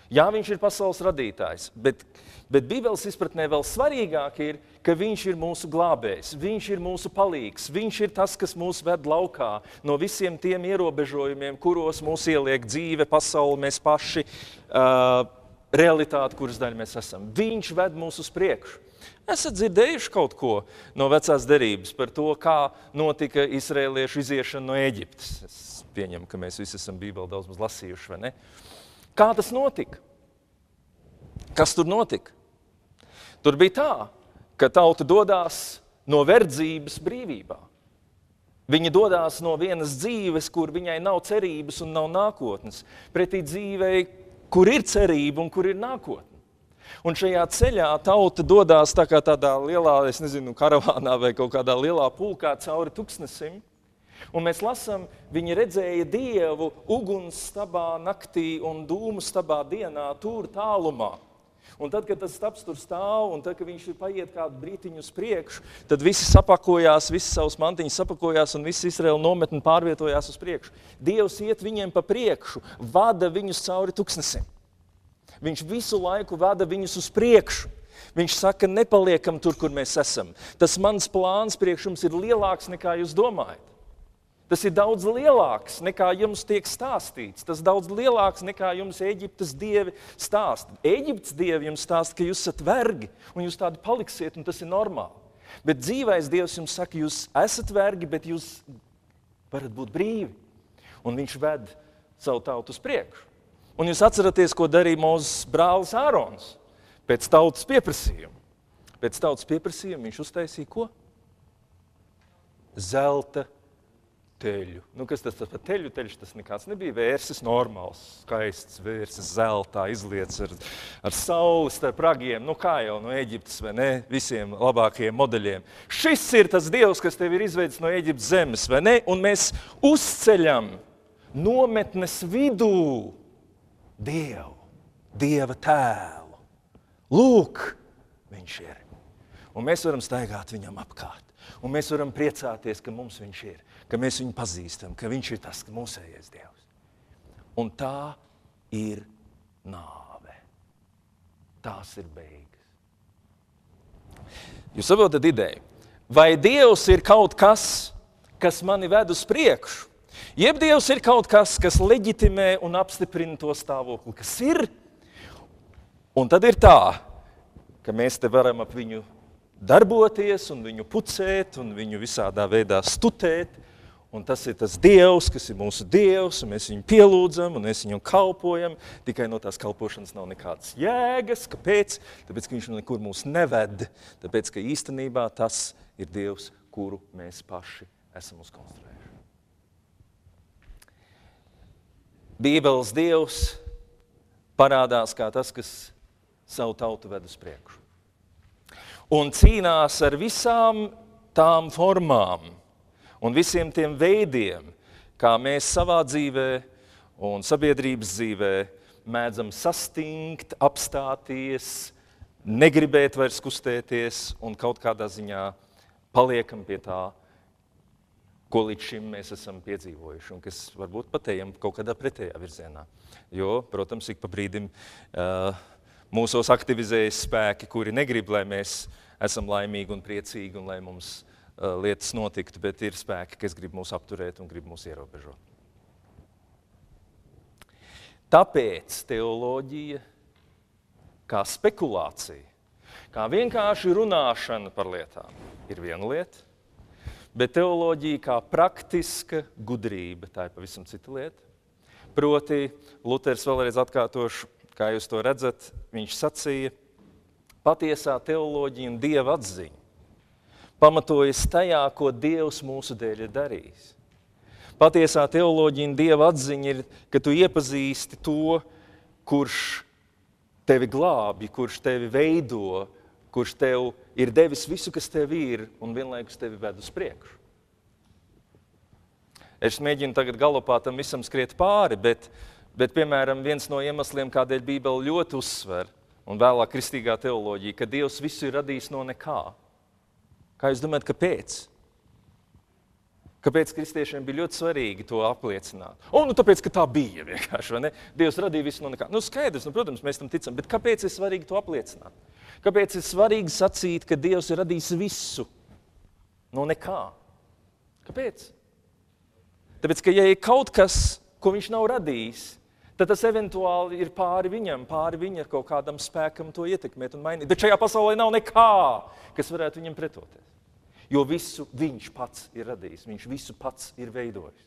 Jā, viņš ir pasaules radītājs, bet Bībeles izpratnē vēl svarīgāk ir, ka viņš ir mūsu glābējs, viņš ir mūsu palīgs, viņš ir tas, kas mūs ved laukā no visiem tiem ierobežojumiem, kuros mūs ieliek dzīve, pasaule, mēs paši, realitāte, kuras daļa mēs esam. Viņš ved mūs uz priekšu. Esat dzirdējuši kaut ko no vecās derības par to, kā notika izraēliešu iziešana no Ēģiptes? Es pieņemu, ka mēs visi esam Bībeli daudz maz lasījuši, vai ne? Kā tas notika? Kas tur notika? Tur bija tā, ka tauta dodās no verdzības brīvībā. Viņa dodās no vienas dzīves, kur viņai nav cerības un nav nākotnes, pretī dzīvei, kur ir cerība un kur ir nākotne. Un šajā ceļā tauta dodās tā kā tādā lielā, es nezinu, karavānā vai kaut kādā lielā pulkā cauri tuksnesim. Un mēs lasām, viņi redzēja Dievu ugunsstabā naktī un dūmu stabā dienā tur tālumā. Un tad, kad tas stabs tur stāv un tad, kad viņš paiet kādu brītiņu uz priekšu, tad visi sapakojās, visi savus mantiņus sapakojās un visi Izraēla nometni pārvietojās uz priekšu. Dievs iet viņiem pa priekšu, vada viņus cauri tuksnesim. Viņš visu laiku vada viņus uz priekšu. Viņš saka, nepaliekam tur, kur mēs esam. Tas mans plāns priekš jums ir lielāks nekā jūs domājat. Tas ir daudz lielāks, nekā jums tiek stāstīts. Tas daudz lielāks, nekā jums Ēģiptes dievi stāsta. Ēģiptes dievi jums stāsta, ka jūs esat vergi, un jūs tādi paliksiet, un tas ir normāli. Bet dzīvais Dievs jums saka, jūs esat vergi, bet jūs varat būt brīvi. Un viņš ved savu tautu uz priekšu. Un jūs atceraties, ko darīja Mūzes brālis Ārons pēc tautas pieprasījuma. Pēc tautas pieprasījuma viņš uztaisīja ko? Zelta teļu. Nu, kas tas par teļu? Teļš tas nekāds nebija. Vērsis normāls, skaists vērsis zeltā, izliets ar sauli starp ragiem. Nu, kā jau no Ēģiptes, vai ne? Visiem labākajiem modeļiem. Šis ir tas Dievs, kas tev ir izveidis no Ēģiptes zemes, vai ne? Un mēs uzceļam nometnes vidū Dievu, Dieva tēlu. Lūk, viņš ir. Un mēs varam staigāt viņam apkārt. Un mēs varam priecāties, ka mums viņš ir, ka mēs viņu pazīstam, ka viņš ir tas mūsējais Dievs. Un tā ir nāve. Tās ir beigas. Jūs saprotat ideju? Vai Dievs ir kaut kas, kas mani ved uz priekšu? Jeb Dievs ir kaut kas, kas leģitimē un apstiprina to stāvokli, kas ir. Un tad ir tā, ka mēs te varam ap viņu darboties un viņu pucēt un viņu visādā veidā stutēt. Un tas ir tas Dievs, kas ir mūsu Dievs, un mēs viņu pielūdzam un mēs viņu kalpojam. Tikai no tās kalpošanas nav nekādas jēgas. Kāpēc? Tāpēc, ka viņš nekur mūs neved. Tāpēc, ka īstenībā tas ir Dievs, kuru mēs paši esam uzkonstruējuši. Bībeles Dievs parādās kā tas, kas savu tautu ved uz priekšu. Un cīnās ar visām tām formām un visiem tiem veidiem, kā mēs savā dzīvē un sabiedrības dzīvē mēdzam sastingt, apstāties, negribēt vairs kustēties un kaut kādā ziņā paliekam pie tā, ko līdz šim mēs esam piedzīvojuši, un kas varbūt pat ejam kaut kādā pretējā virzienā. Jo, protams, ik pa brīdim mūsos aktivizējas spēki, kuri negrib, lai mēs esam laimīgi un priecīgi, un lai mums lietas notiktu, bet ir spēki, kas grib mūs apturēt un grib mūs ierobežot. Tāpēc teoloģija, kā spekulācija, kā vienkārši runāšana par lietām, ir viena lieta, bet teoloģija kā praktiska gudrība, tā ir pavisam cita lieta. Proti, Luters vēlreiz atkārtošu, kā jūs to redzat, viņš sacīja, patiesā teoloģija un Dieva atziņa pamatojas tajā, ko Dievs mūsu dēļ ir darījis. Patiesā teoloģija un Dieva atziņa ir, ka tu iepazīsti to, kurš tevi glābi, kurš tevi veido, kurš tev ir devis visu, kas tev ir, un vienlaikus tevi ved uz priekšu. Es mēģinu tagad galopā tam visam skriet pāri, bet piemēram, viens no iemesliem, kādēļ Bībele ļoti uzsver, un vēlāk kristīgā teoloģija, ka Dievs visu ir radījis no nekā. Kā jūs domājat, kāpēc? Kāpēc kristiešiem bija ļoti svarīgi to apliecināt? Tāpēc, ka tā bija vienkārši, vai ne? Dievs radīja visu no nekā. Skaidrs, protams, mēs tam ticam, bet kāpēc ir svarīgi to apliecināt? Kāpēc ir svarīgi sacīt, ka Dievs ir radījis visu no nekā? Kāpēc? Tāpēc, ka ja ir kaut kas, ko viņš nav radījis, tad tas eventuāli ir pāri viņam, pāri viņa kaut kādam spēkam to ietekmēt un mainīt. Bet šajā pasaulē nav nekā, kas varētu viņam pretoties. Jo visu viņš pats ir radījis, viņš visu pats ir veidojis.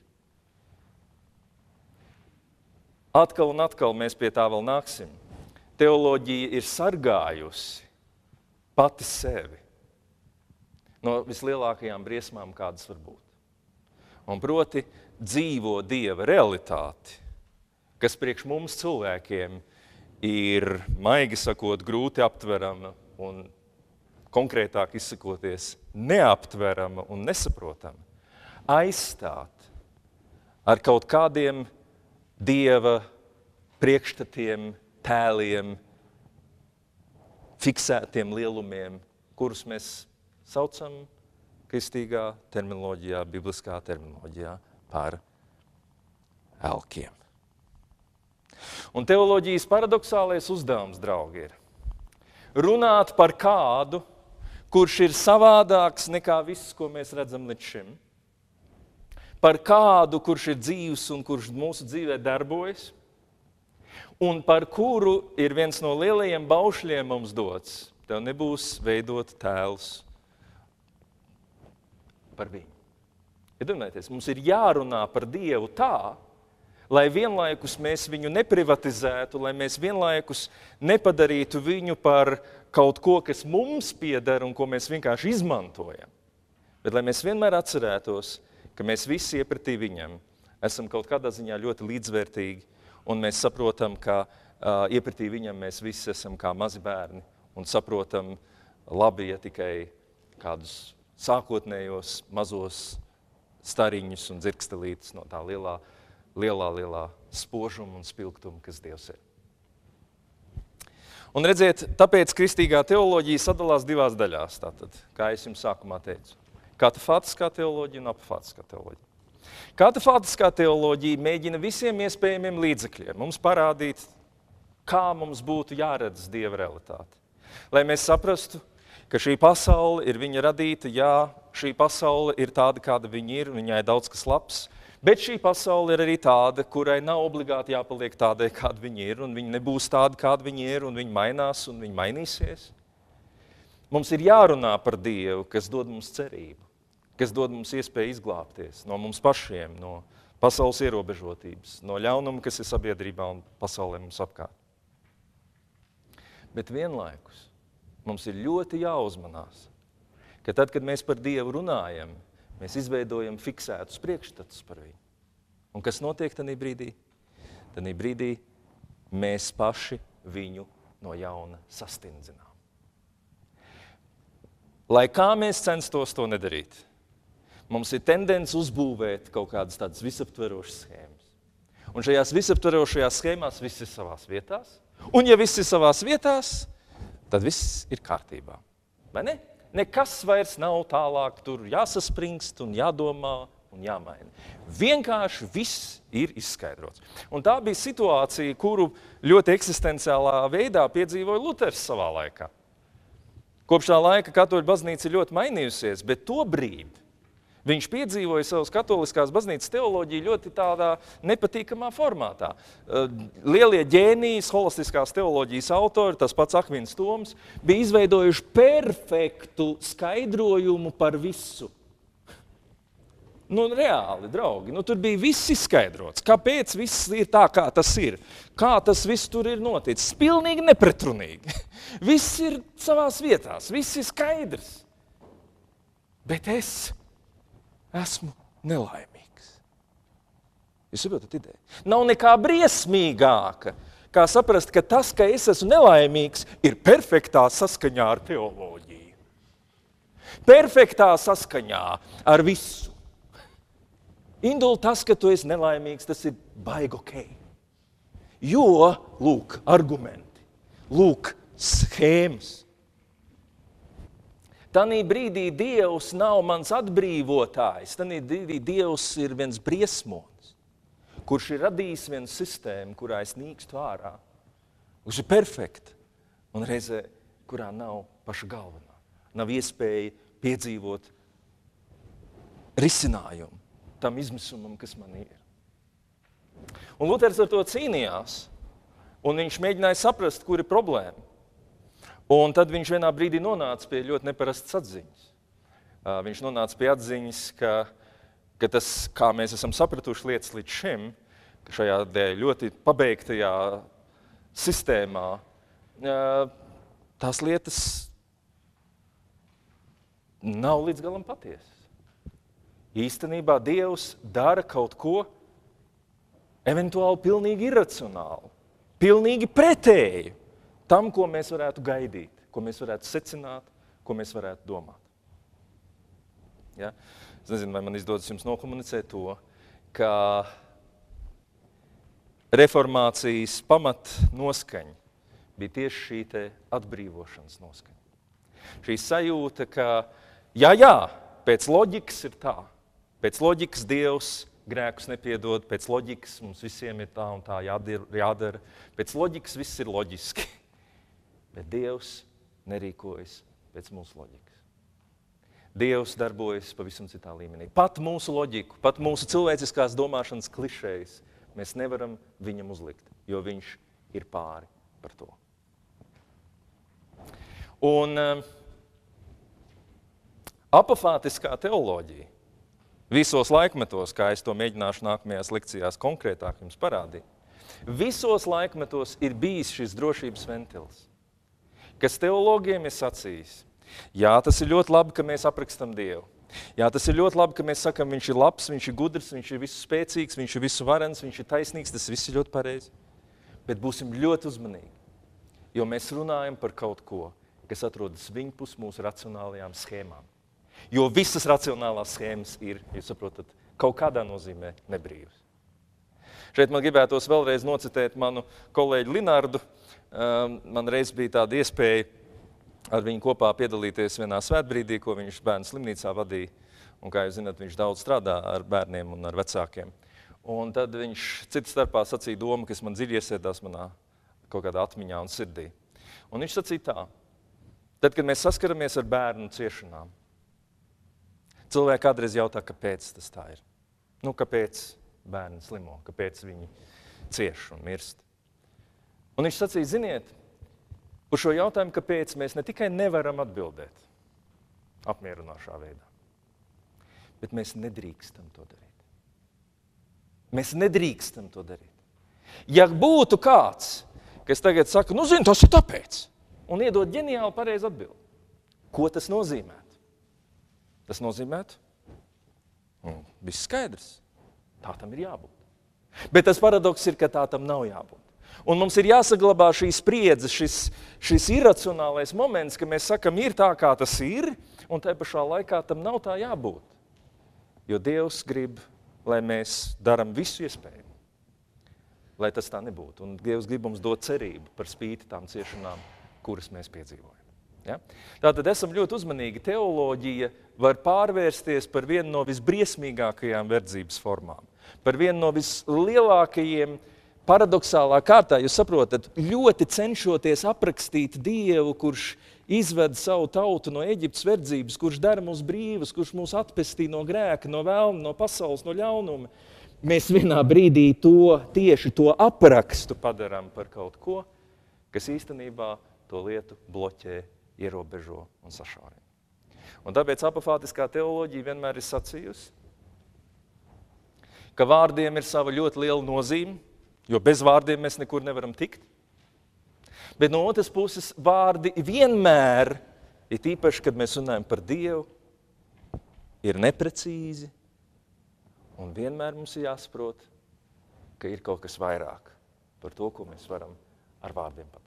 Atkal un atkal mēs pie tā vēl nāksim. Teoloģija ir sargājusi pati sevi no vislielākajām briesmām, kādas var būt. Un proti dzīvo Dieva realitāti, kas priekš mums cilvēkiem ir, maigi sakot, grūti aptverama un konkrētāk izsakoties, neaptverama un nesaprotama, aizstāt ar kaut kādiem Dieva priekšstatiem, tēliem, fiksētiem lielumiem, kurus mēs saucam kristīgā terminoloģijā, bibliskā terminoloģijā par elkiem. Un teoloģijas paradoxālais uzdevums, draugi, ir runāt par kādu, kurš ir savādāks nekā viss, ko mēs redzam līdz šim. Par kādu, kurš ir dzīvs un kurš mūsu dzīvē darbojas. Un par kuru ir viens no lielajiem baušļiem mums dots. Tev nebūs veidot tēls par viņu. Iedomājieties, mums ir jārunā par Dievu tā, lai vienlaikus mēs viņu neprivatizētu, lai mēs vienlaikus nepadarītu viņu par kaut ko, kas mums pieder un ko mēs vienkārši izmantojam. Bet lai mēs vienmēr atcerētos, ka mēs visi iepratī viņam esam kaut kādā ziņā ļoti līdzvērtīgi, un mēs saprotam, ka iepratī viņam mēs visi esam kā mazi bērni un saprotam labi, ja tikai kādus sākotnējos mazos stariņus un dzirkstelītes no tā lielā spožuma un spilgtuma, kas Dievs ir. Un redziet, tāpēc kristīgā teoloģija sadalās divās daļās, tātad, kā es jums sākumā teicu. Katefātiskā teoloģija un apofātiskā teoloģija. Katefātiskā teoloģija mēģina visiem iespējamiem līdzekļiem mums parādīt, kā mums būtu jāredz Dieva realitāte. Lai mēs saprastu, ka šī pasaule ir viņa radīta, jā, šī pasaule ir tāda, kāda viņa ir, viņai ir daudz kas labs, bet šī pasaule ir arī tāda, kurai nav obligāti jāpaliek tādai, kāda viņa ir, un viņa nebūs tāda, kāda viņa ir, un viņa mainās, un viņa mainīsies. Mums ir jārunā par Dievu, kas dod mums cerību, kas dod mums iespēju izglābties no mums pašiem, no pasaules ierobežotības, no ļaunuma, kas ir sabiedrībā un pasaulē mums apkārt. Bet vienlaikus mums ir ļoti jāuzmanās, ka tad, kad mēs par Dievu runājam, mēs izveidojam fiksētus priekšstatus par viņu. Un kas notiek tajā brīdī? Tajā brīdī mēs paši viņu no jauna sastindzinām. Lai kā mēs censtos to nedarīt, mums ir tendence uzbūvēt kaut kādas tādas visaptverošas schēmas. Un šajās visaptverošajās schēmās viss ir savās vietās. Un ja viss ir savās vietās, tad viss ir kārtībā. Vai ne? Nekas vairs nav tālāk tur jāsaspringst un jādomā un jāmaina. Vienkārši viss ir izskaidrots. Un tā bija situācija, kuru ļoti eksistenciālā veidā piedzīvoja Luters savā laikā. Kopš tā laika katoļu baznīca ir ļoti mainījusies, bet tobrīd viņš piedzīvoja savas katoliskās baznīcas teoloģiju ļoti tādā nepatīkamā formātā. Lielie ģēniji, holistiskās teoloģijas autori, tas pats Akvins Toms, bija izveidojuši perfektu skaidrojumu par visu. Reāli, draugi, tur bija viss izskaidrots. Kāpēc viss ir tā, kā tas ir? Kā tas viss tur ir noticis? Pilnīgi nepretrunīgi. Viss ir savās vietās, viss ir skaidrs. Bet es esmu nelaimīgs. Jūs saprotat ideju? Nav nekā briesmīgāka, kā saprast, ka tas, ka es esmu nelaimīgs, ir perfektā saskaņā ar teoloģiju. Perfektā saskaņā ar visu. Induli, tas, ka tu esi nelaimīgs, tas ir baigi okei. Jo, lūk, argumenti, lūk, schēmas. Tanī brīdī Dievs nav mans atbrīvotājs, tanī brīdī Dievs ir viens briesmonis, kurš ir radījis vienu sistēmu, kurā es nīkstu ārā, kurš ir perfekta un reizē, kurā nav paša galvenā. Nav iespēja piedzīvot risinājumu tam izmisumam, kas man ir. Un Luters ar to cīnījās, un viņš mēģināja saprast, kur ir problēma. Un tad viņš vienā brīdī nonāca pie ļoti neparastas atziņas. Viņš nonāca pie atziņas, ka tas, kā mēs esam sapratuši lietas līdz šim, ka šajā ļoti pabeigtajā sistēmā, tās lietas nav līdz galam patiesas. Īstenībā Dievs dara kaut ko eventuāli pilnīgi iracionāli, pilnīgi pretēju tam, ko mēs varētu gaidīt, ko mēs varētu secināt, ko mēs varētu domāt. Ja? Es nezinu, vai man izdodas jums nokomunicēt to, ka reformācijas pamatnoskaņa bija tieši šī te atbrīvošanas noskaņa. Šī sajūta, ka jā, pēc loģikas ir tā, pēc loģikas Dievs grēkus nepiedod, pēc loģikas mums visiem ir tā un tā jādara, pēc loģikas viss ir loģiski. Bet Dievs nerīkojas pēc mūsu loģikas. Dievs darbojas pavisam citā līmenī. Pat mūsu loģiku, pat mūsu cilvēciskās domāšanas klišejas mēs nevaram viņam uzlikt, jo viņš ir pāri par to. Un apofātiskā teoloģija visos laikmetos, kā es to mēģināšu nākamajās lekcijās konkrētāk jums parādīt, visos laikmetos ir bijis šis drošības ventils, kas teologiem ir sacījis. Jā, tas ir ļoti labi, ka mēs aprakstam Dievu. Jā, tas ir ļoti labi, ka mēs sakam, viņš ir labs, viņš ir gudrs, viņš ir visu spēcīgs, viņš ir visu varens, viņš ir taisnīgs, tas viss ir ļoti pareizi. Bet būsim ļoti uzmanīgi, jo mēs runājam par kaut ko, kas atrodas viņpus mūsu racionālajām schēmām. Jo visas racionālās schēmas ir, jūs saprotat, kaut kādā nozīmē nebrīvas. Šeit man gribētos vēlreiz nocitēt manu kolēģi Linardu. Man reiz bija tāda iespēja ar viņu kopā piedalīties vienā svētbrīdī, ko viņš bērnu slimnīcā vadīja. Un, kā jūs zināt, viņš daudz strādā ar bērniem un ar vecākiem. Un tad viņš citas starpā sacīja domu, kas man dziļi iesēdās manā kaut kādā atmiņā un sirdī. Un viņš sacīja tā, tad, kad mēs saskaramies ar bērnu ciešanām, cilvēki kādreiz jautā, kāpēc tas tā ir. Kāpēc bērni slimo, kāpēc viņi cieš un mirst. Un viņš sacīja, ziniet, uz šo jautājumu, kāpēc mēs ne tikai nevaram atbildēt apmierinošā veidā, bet mēs nedrīkstam to darīt. Mēs nedrīkstam to darīt. Ja būtu kāds, kas tagad saka, zini, tas ir tāpēc, un iedod ģeniāli pareizi atbildi, ko tas nozīmētu? Tas nozīmētu, viss skaidrs, tā tam ir jābūt. Bet tas paradoks ir, ka tā tam nav jābūt. Un mums ir jāsaglabā šī spriedze, šis iracionālais moments, ka mēs sakam, ir tā, kā tas ir, un tai pašā laikā tam nav tā jābūt. Jo Dievs grib, lai mēs daram visu iespēju, lai tas tā nebūtu. Un Dievs grib mums dot cerību par spīti tām ciešanām, kuras mēs piedzīvojam. Ja? Tātad esam ļoti uzmanīgi. Teoloģija var pārvērsties par vienu no visbriesmīgākajām verdzības formām, par vienu no vislielākajiem paradoxālā kārtā, jūs saprotat, ļoti cenšoties aprakstīt Dievu, kurš izved savu tautu no Eģiptes verdzības, kurš dara mūs brīvus, kurš mūs atpestī no grēka, no vēlna, no pasaules, no ļaunuma. Mēs vienā brīdī tieši to aprakstu padarām par kaut ko, kas īstenībā to lietu bloķē, ierobežo un sašaurina. Un tāpēc apofātiskā teoloģija vienmēr ir sacījusi, ka vārdiem ir sava ļoti liela nozīme, jo bez vārdiem mēs nekur nevaram tikt. Bet no otras puses vārdi vienmēr, ir īpaši, kad mēs runājam par Dievu, ir neprecīzi, un vienmēr mums ir jāsaprot, ka ir kaut kas vairāk par to, ko mēs varam ar vārdiem pateikt.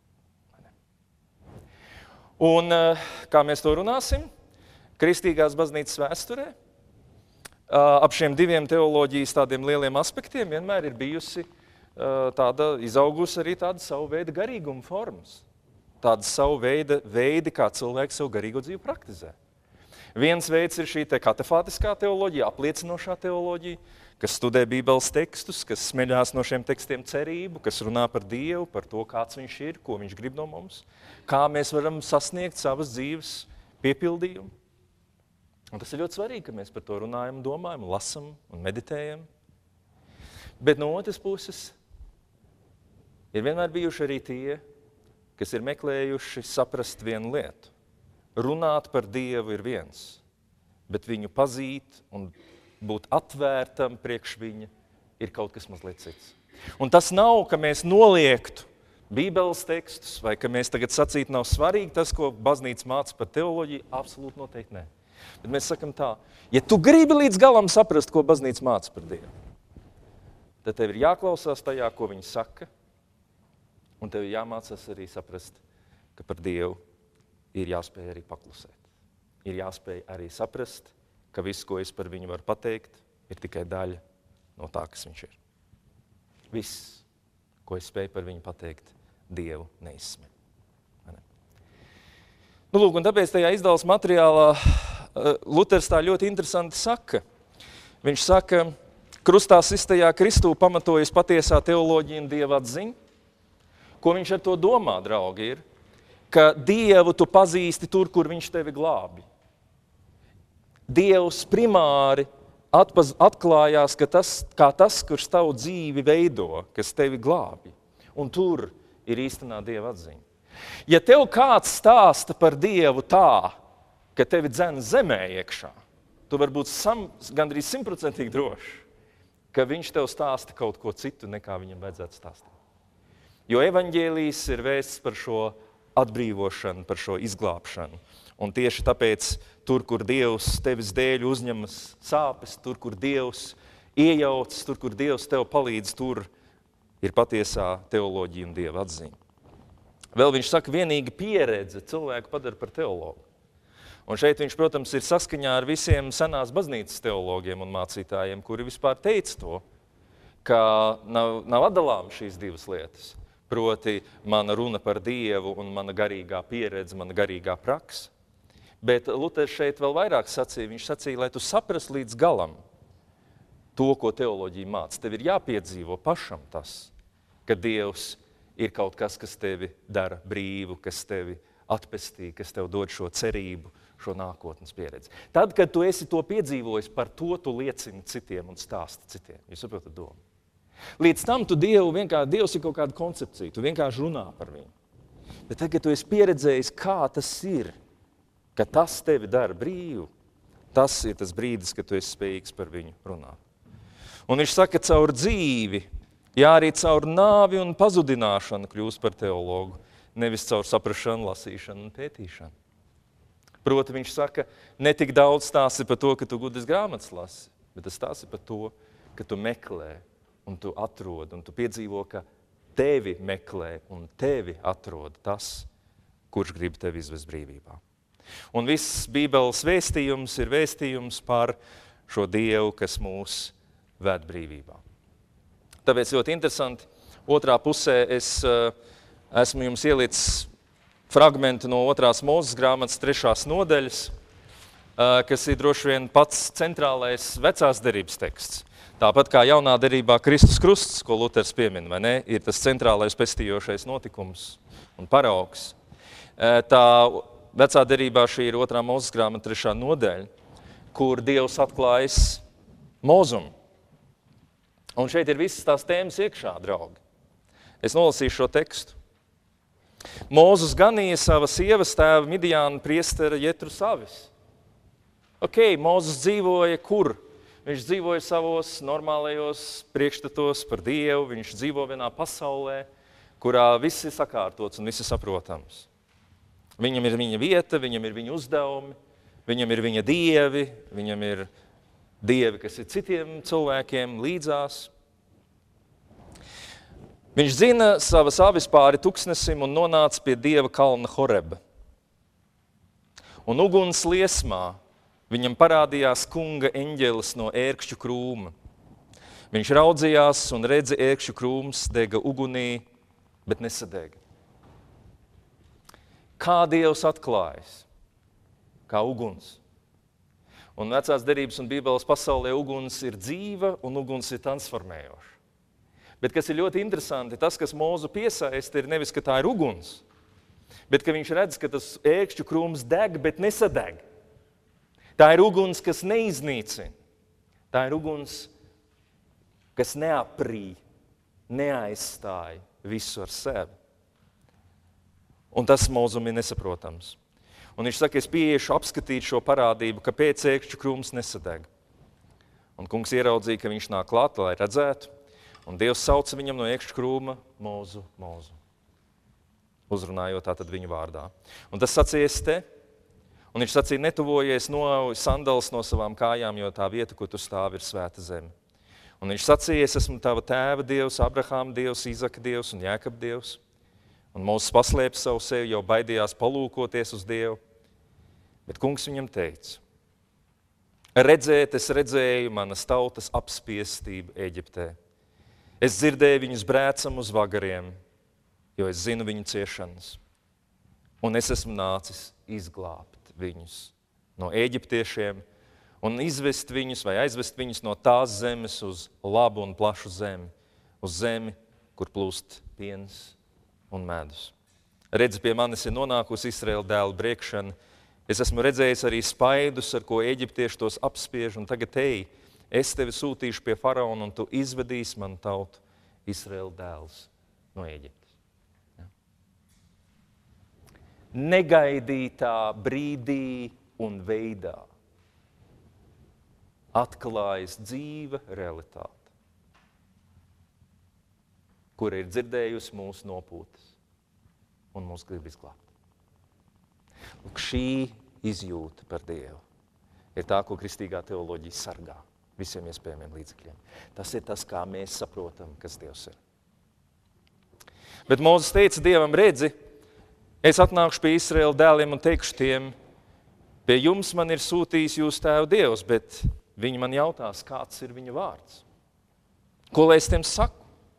Un kā mēs to runāsim? Kristīgās baznīcas vēsturē ap šiem diviem teoloģijas tādiem lieliem aspektiem vienmēr ir bijusi izaugusi arī tāda savu veidu garīguma formas. tādi savu veidi, kā cilvēks savu garīgo dzīvi praktizē. Viens veids ir šī katefātiskā teoloģija, apliecinošā teoloģija, kas studē Bībeles tekstus, kas smeļās no šiem tekstiem cerību, kas runā par Dievu, par to, kāds viņš ir, ko viņš grib no mums, kā mēs varam sasniegt savas dzīves piepildījumu. Un tas ir ļoti svarīgi, ka mēs par to runājam, domājam, lasam un meditējam. Bet no otras puses ir vienmēr bijuši arī tie, kas ir meklējuši saprast vienu lietu. Runāt par Dievu ir viens, bet viņu pazīt un būt atvērtam priekš viņa ir kaut kas mazliet cits. Un tas nav, ka mēs noliektu Bībeles tekstus, vai ka mēs tagad sacītu, nav svarīgi tas, ko baznīca māca par teoloģiju, absolūti noteikti nē. Bet mēs sakam tā, ja tu gribi līdz galam saprast, ko baznīca māca par Dievu, tad tev ir jāklausās tajā, ko viņi saka, un tev ir jāmācās arī saprast, ka par Dievu ir jāspēj arī paklusēt. Ir jāspēj arī saprast, ka viss, ko es par viņu varu pateikt, ir tikai daļa no tā, kas viņš ir. Viss, ko es spēju par viņu pateikt, Dievu neizsmeļ. Nu, lūk, un tāpēc tajā izdevuma materiālā Luters tā ļoti interesanti saka. Viņš saka, krustā sistajā Kristū pamatojas patiesā teoloģija un Dieva atziņa. Ko viņš ar to domā, draugi, ir, ka Dievu tu pazīsti tur, kur viņš tevi glābi. Dievs primāri atklājās, kā tas, kurš tavu dzīvi veido, kas tevi glābi. Un tur ir īstenā Dieva atziņa. Ja tev kāds stāsta par Dievu tā, ka tevi dzen zemē iekšā, tu vari būt gandrīz 100% droši, ka viņš tev stāsta kaut ko citu, nekā viņam vajadzētu stāstīt. Jo evaņģēlijs ir vēsts par šo atbrīvošanu, par šo izglābšanu. Un tieši tāpēc tur, kur Dievs tevis dēļ uzņemas sāpes, tur, kur Dievs iejaucas, tur, kur Dievs tev palīdz, tur ir patiesā teoloģija un Dieva atziņa. Vēl viņš saka, vienīgi pieredze cilvēku padara par teologu. Un šeit viņš, protams, ir saskaņā ar visiem senās baznīcas teologiem un mācītājiem, kuri vispār teica to, ka nav atdalām šīs divas lietas. Proti, mana runa par Dievu un mana garīgā pieredze, mana garīgā praksa. Bet Luters šeit vēl vairāk sacīja. Viņš sacīja, lai tu saprast līdz galam to, ko teoloģija māca. Tev ir jāpiedzīvo pašam tas, ka Dievs ir kaut kas, kas tevi dara brīvu, kas tevi atpestī, kas tev dod šo cerību, šo nākotnes pieredzi. Tad, kad tu esi to piedzīvojis, par to tu liecini citiem un stāsti citiem. Jūs saprotat domu? Līdz tam Dievs ir kaut kāda koncepcija, tu vienkārši runā par viņu. Bet tad, kad tu esi pieredzējis, kā tas ir, ka tas tevi dara brīvu, tas ir tas brīdis, kad tu esi spējīgs par viņu runāt. Un viņš saka, caur dzīvi, arī caur nāvi un pazudināšanu kļūst par teologu, nevis caur saprašanu, lasīšanu un pētīšanu. Proti, viņš saka, ne tik daudz stāsti par to, ka tu gudras grāmatas lasi, bet tas stāsti par to, ka tu meklē, un tu atrod, un tu piedzīvo, ka tevi meklē un tevi atrod tas, kurš grib tevi izvest brīvībā. Un viss Bībeles vēstījums ir vēstījums par šo Dievu, kas mūs ved brīvībā. Tāpēc ļoti interesanti, otrā pusē es esmu jums ielicis fragmentu no 2. Mūzes grāmatas 3. nodaļas, kas ir droši vien pats centrālais vecās derības teksts. Tāpat kā jaunā derībā Kristus krusts, ko Luters piemin, vai ne, ir tas centrālais pestījošais notikums un paraugs. Tā vecā derībā šī ir 2. Mūzes grāmata 3. nodaļa, kur Dievs atklājas Mūzum. Un šeit ir visas tās tēmas iekšā, draugi. Es nolasīšu šo tekstu. Mūzus ganīja sava sievas tēva Midijāna priestera Jetru savis. Mūzus dzīvoja kur? Viņš dzīvoja savos normālajos priekšstatos par Dievu, viņš dzīvo vienā pasaulē, kurā viss ir sakārtots un viss ir saprotams. Viņam ir viņa vieta, viņam ir viņa uzdevumi, viņam ir viņa dievi, viņam ir dievi, kas ir citiem cilvēkiem līdzās. Viņš zina savas avis pāri tuksnesim un nonāca pie Dieva kalna Horeba. Un uguns liesmā viņam parādījās kunga eņģelis no ērkšķu krūma. Viņš raudzījās un redzi ērkšķu krūms dega ugunī, bet nesadega. kā Dievs atklājas, kā uguns. Un vecās derības un Bībeles pasaulē uguns ir dzīva un uguns ir transformējoša. Bet kas ir ļoti interesanti, tas, kas Mūzu piesaista, ir nevis, ka tā ir uguns, bet ka viņš redz, ka tas ēkšķu krūms deg, bet nesadeg. Tā ir uguns, kas neiznīcina. Tā ir uguns, kas neaprī, neaizstāja visu ar sevi. Un tas Mūzum ir nesaprotams. Un viņš saka, es pieiešu apskatīt šo parādību, kāpēc ēkšķu krūms nesadeg. Un kungs ieraudzīja, ka viņš nāk klāt, lai redzētu, un Dievs sauca viņam no ēkšķu krūma Mūzu, Mūzu. Uzrunājot tātad viņu vārdā. Un tas sacījies te, un viņš sacīja, netuvojies, noauj sandals no savām kājām, jo tā vieta, kur tu stāvi, ir svēta zeme. Un viņš sacīja, es esmu tava tēva Dievs, Abrahāma Dievs, Izaka Dievs un Jēkab Dievs. Un Mūzes paslēpa savu sevi, jau baidījās palūkoties uz Dievu. Bet kungs viņam teica, redzēt, es redzēju manas tautas apspiestību Eģiptē. Es dzirdēju viņus brēcam uz vagariem, jo es zinu viņu ciešanas. Un es esmu nācis izglābt viņus no eģiptiešiem un izvest viņus vai aizvest viņus no tās zemes uz labu un plašu zemi, uz zemi, kur plūst piens un medus. Redzi, pie manis ir nonākusi Izraēla dēla briekšana. Es esmu redzējis arī spaidus, ar ko eģiptieši tos apspiež, un tagad ej, es tevi sūtīšu pie faraona, un tu izvedīsi manu tautu, Izraēla dēls, no Eģiptes. Ja? Negaidītā brīdī un veidā atklājas dzīva realitāte, kura ir dzirdējusi mūsu nopūtas un mūs grib izglābt. Lūk, šī izjūta par Dievu ir tā, ko kristīgā teoloģija sargā visiem iespējamiem līdzekļiem. Tas ir tas, kā mēs saprotam, kas Dievs ir. Bet Mūzes teica Dievam, redzi, es atnākšu pie Izraēla dēliem un teikšu tiem, pie jums man ir sūtījis jūsu tēva Dievs, bet viņi man jautās, kāds ir viņa vārds. Ko lai es tiem saku?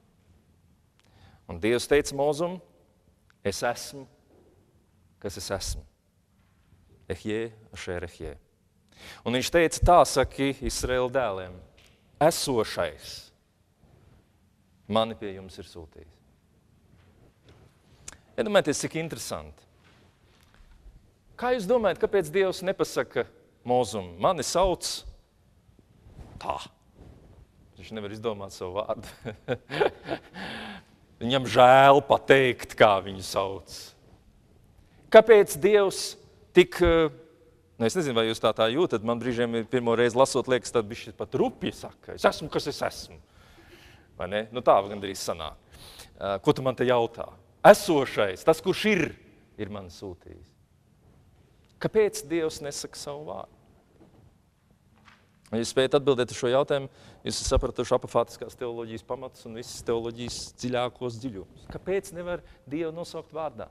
Un Dievs teica Mūzum, es esmu, kas es esmu. Ehjē, ašēr ehjē. Un viņš teica, tā saki Izraēla dēliem, esošais mani pie jums ir sūtījis. Iedomājieties, cik interesanti. Kā jūs domājat, kāpēc Dievs nepasaka Mūzum, mani sauc tā? Viņš nevar izdomāt savu vārdu. Viņam žēl pateikt, kā viņu sauc. Kāpēc Dievs tik, es nezinu, vai jūs tā jūtat, man brīžiem ir pirmo reizi lasot, liekas, tad bišķi pat rupji saka, es esmu, kas es esmu. Vai ne? Nu tā gandrīz sanāk. Ko tu man te jautā? Esošais, tas, kurš ir man sūtījis. Kāpēc Dievs nesaka savu vārdu? Ja jūs spējat atbildēt uz šo jautājumu, jūs esat sapratuši apofātiskās teoloģijas pamatus un visas teoloģijas dziļākos dziļumus. Kāpēc nevar Dievu nosaukt vārdā?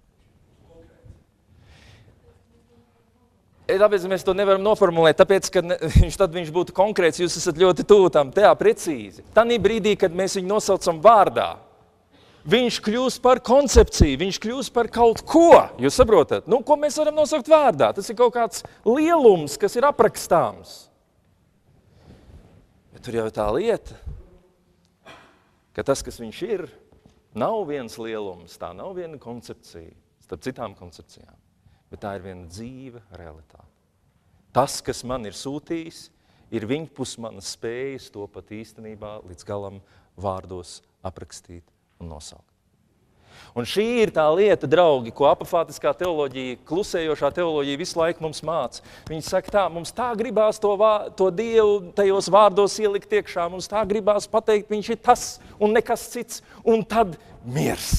Tāpēc mēs to nevaram noformulēt, tāpēc, ka viņš būtu konkrēts, jūs esat ļoti tuvu tam, precīzi. Tanī brīdī, kad mēs viņu nosaucam vārdā, viņš kļūst par koncepciju, viņš kļūst par kaut ko. Jūs saprotat? Nu, ko mēs varam nosaukt vārdā? Tas ir kaut kāds lielums, kas ir aprakstāms. Bet tur jau ir tā lieta, ka tas, kas viņš ir, nav viens lielums, tā nav viena koncepcija, starp citām koncepcijām. Bet tā ir viena dzīva realitāte. Tas, kas man ir sūtījis, ir viņpus manas spējas to pat īstenībā līdz galam vārdos aprakstīt un nosaukt. Un šī ir tā lieta, draugi, ko apofātiskā teoloģija, klusējošā teoloģija visu laiku mums māca. Viņi saka tā, mums tā gribās to Dievu tajos vārdos ielikt iekšā, mums tā gribās pateikt, viņš ir tas un nekas cits, un tad miers.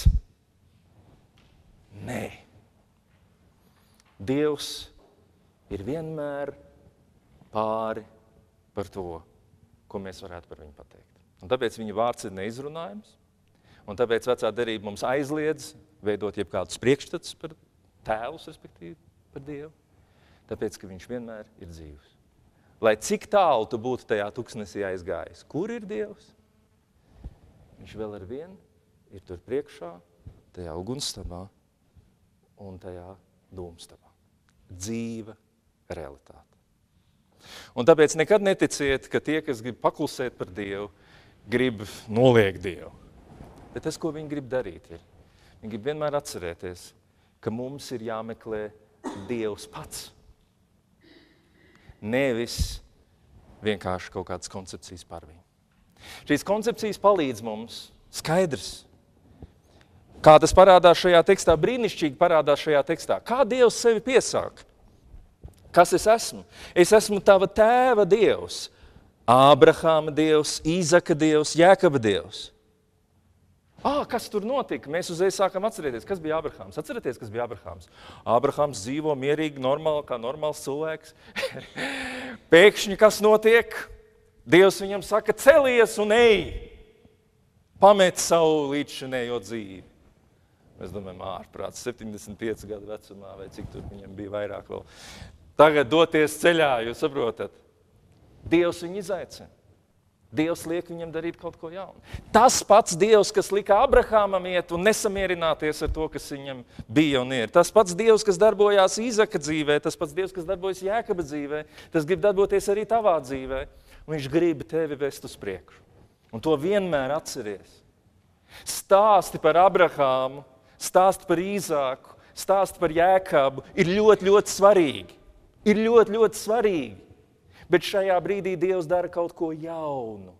Nē. Dievs ir vienmēr pāri par to, ko mēs varētu par viņu pateikt. Un tāpēc viņa vārds ir neizrunājams, un tāpēc vecā derība mums aizliedz veidot jebkādus priekšstats par tēvus, respektīvi par Dievu, tāpēc, ka viņš vienmēr ir dzīvs. Lai cik tālu tu būtu tajā tuksnesī aizgājis, kur ir Dievs? Viņš vēl ar vienu ir tur priekšā, tajā ugunstabā, un tajā dūmstabā. Dzīva realitāte. Un tāpēc nekad neticiet, ka tie, kas grib paklusēt par Dievu, grib noliegt Dievu. Bet tas, ko viņi grib darīt, ir, viņi grib vienmēr atcerēties, ka mums ir jāmeklē Dievs pats. Nevis vienkārši kaut kādas koncepcijas par viņu. Šīs koncepcijas palīdz mums skaidrs. Kā tas parādās šajā tekstā, brīnišķīgi parādās šajā tekstā. Kā Dievs sevi piesāk? Kas es esmu? Es esmu tava tēva Dievs, Ābrahāma Dievs, Īzaka Dievs, Jēkaba Dievs. Kas tur notika? Mēs uzreiz sākam atcerēties, kas bija Ābrahāms. Atcerieties, kas bija Ābrahāms. Ābrahāms dzīvo mierīgi, normāli, kā normāls cilvēks. Pēkšņi kas notiek? Dievs viņam saka, celies un ej. Pamet savu līdzšinējo dzīvi. Mēs domājam, ārprāts, 75 gadu vecumā, vai cik tur viņam bija vairāk vēl. Tagad doties ceļā, jūs saprotat. Dievs viņu izaicina. Dievs liek viņam darīt kaut ko jaunu. Tas pats Dievs, kas lika Abrahāmam iet un nesamierināties ar to, kas viņam bija un ir. Tas pats Dievs, kas darbojās Īzaka dzīvē, tas pats Dievs, kas darbojas Jēkaba dzīvē, tas grib darboties arī tavā dzīvē. Un viņš grib tevi vest uz priekšu. Un to vienmēr atceries. Stāsti par Abrahāmu, stāsti par Īzāku, stāsti par Jēkabu ir ļoti, ļoti svarīgi. Ir ļoti, ļoti svarīgi. Bet šajā brīdī Dievs dara kaut ko jaunu.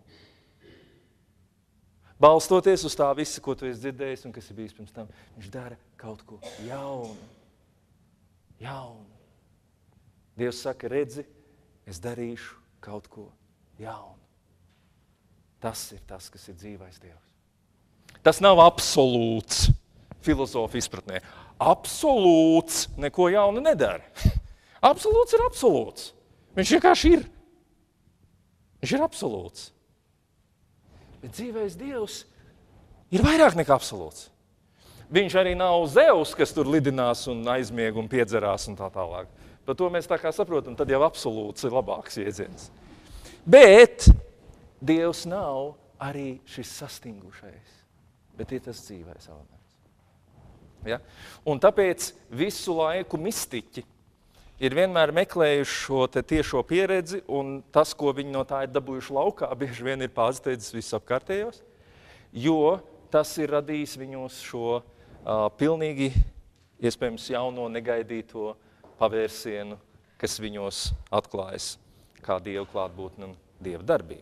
Balstoties uz tā visa, ko tu esi dzirdējis un kas ir bijis pirms tam, viņš dara kaut ko jaunu. Jaunu. Dievs saka, redzi, es darīšu kaut ko jaunu. Tas ir tas, kas ir dzīvais Dievs. Tas nav absolūts filozofa izpratnē. Absolūts neko jaunu nedara. Absolūts ir absolūts. Viņš vienkārši ir. Viņš ir absolūts. Bet dzīvais Dievs ir vairāk nekā absolūts. Viņš arī nav Zeus, kas tur lidinās un aizmieg un piedzerās un tā tālāk. Par to mēs tā kā saprotam, tad jau absolūts ir labāks jēdziens. Bet Dievs nav arī šis sastingušais, bet ir tas dzīvais elements. Ja? Un tāpēc visu laiku mistiķi ir vienmēr meklējuši šo tiešo pieredzi, un tas, ko viņi no tā ir dabūjuši laukā, bieži vien ir pārsteidzis visapkārtējos, jo tas ir radījis viņos šo pilnīgi, iespējams, jauno negaidīto pavērsienu, kas viņos atklājas kā Dieva klātbūtne un Dieva darbība.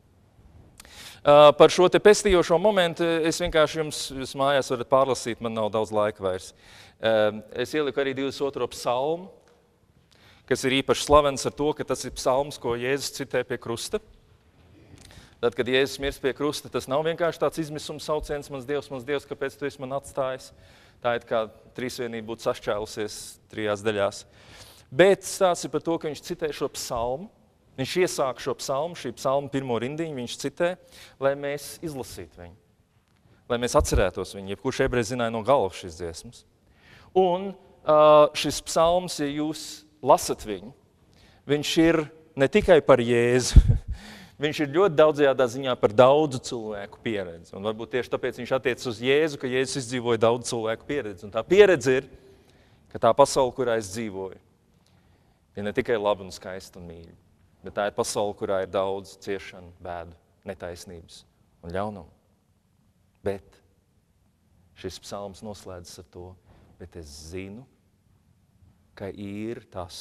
Par šo te pestījošo momentu es vienkārši jūs mājās varat pārlasīt, man nav daudz laika vairs. Es ieliku arī 22. psalmu, kas ir īpaši slavens ar to, ka tas ir psalms, ko Jēzus citē pie krusta. Tad, kad Jēzus mirst pie krusta, tas nav vienkārši tāds izmisums sauciens, mans Dievs, kāpēc tu esi man atstājis. Tā ir kā trīsvienība būtu sašķēlusies 3 daļās. Bet stāsts ir par to, ka viņš citē šo psalmu. Viņš iesāk šo psalmu, šī psalma pirmo rindiņu viņš citē, lai mēs izlasītu viņu. Lai mēs atcerētos viņu, jebkurš ebrejs zināja no galvas šīs dziesmas. Un šis psalms, ja jūs lasat viņu, viņš ir ne tikai par Jēzu, viņš ir ļoti daudzajādā ziņā par daudzu cilvēku pieredzi. Un varbūt tieši tāpēc viņš attiecas uz Jēzu, ka Jēzus izdzīvoja daudzu cilvēku pieredzi. Un tā pieredze ir, ka tā pasaule, kurā es dzīvoju, ir ne tikai laba un skaista un mīļa, bet tā ir pasaule, kurā ir daudz ciešanu, bēdu, netaisnības un ļaunumu. Bet šis psalms noslēdzas ar to, bet es zinu, ka ir tas,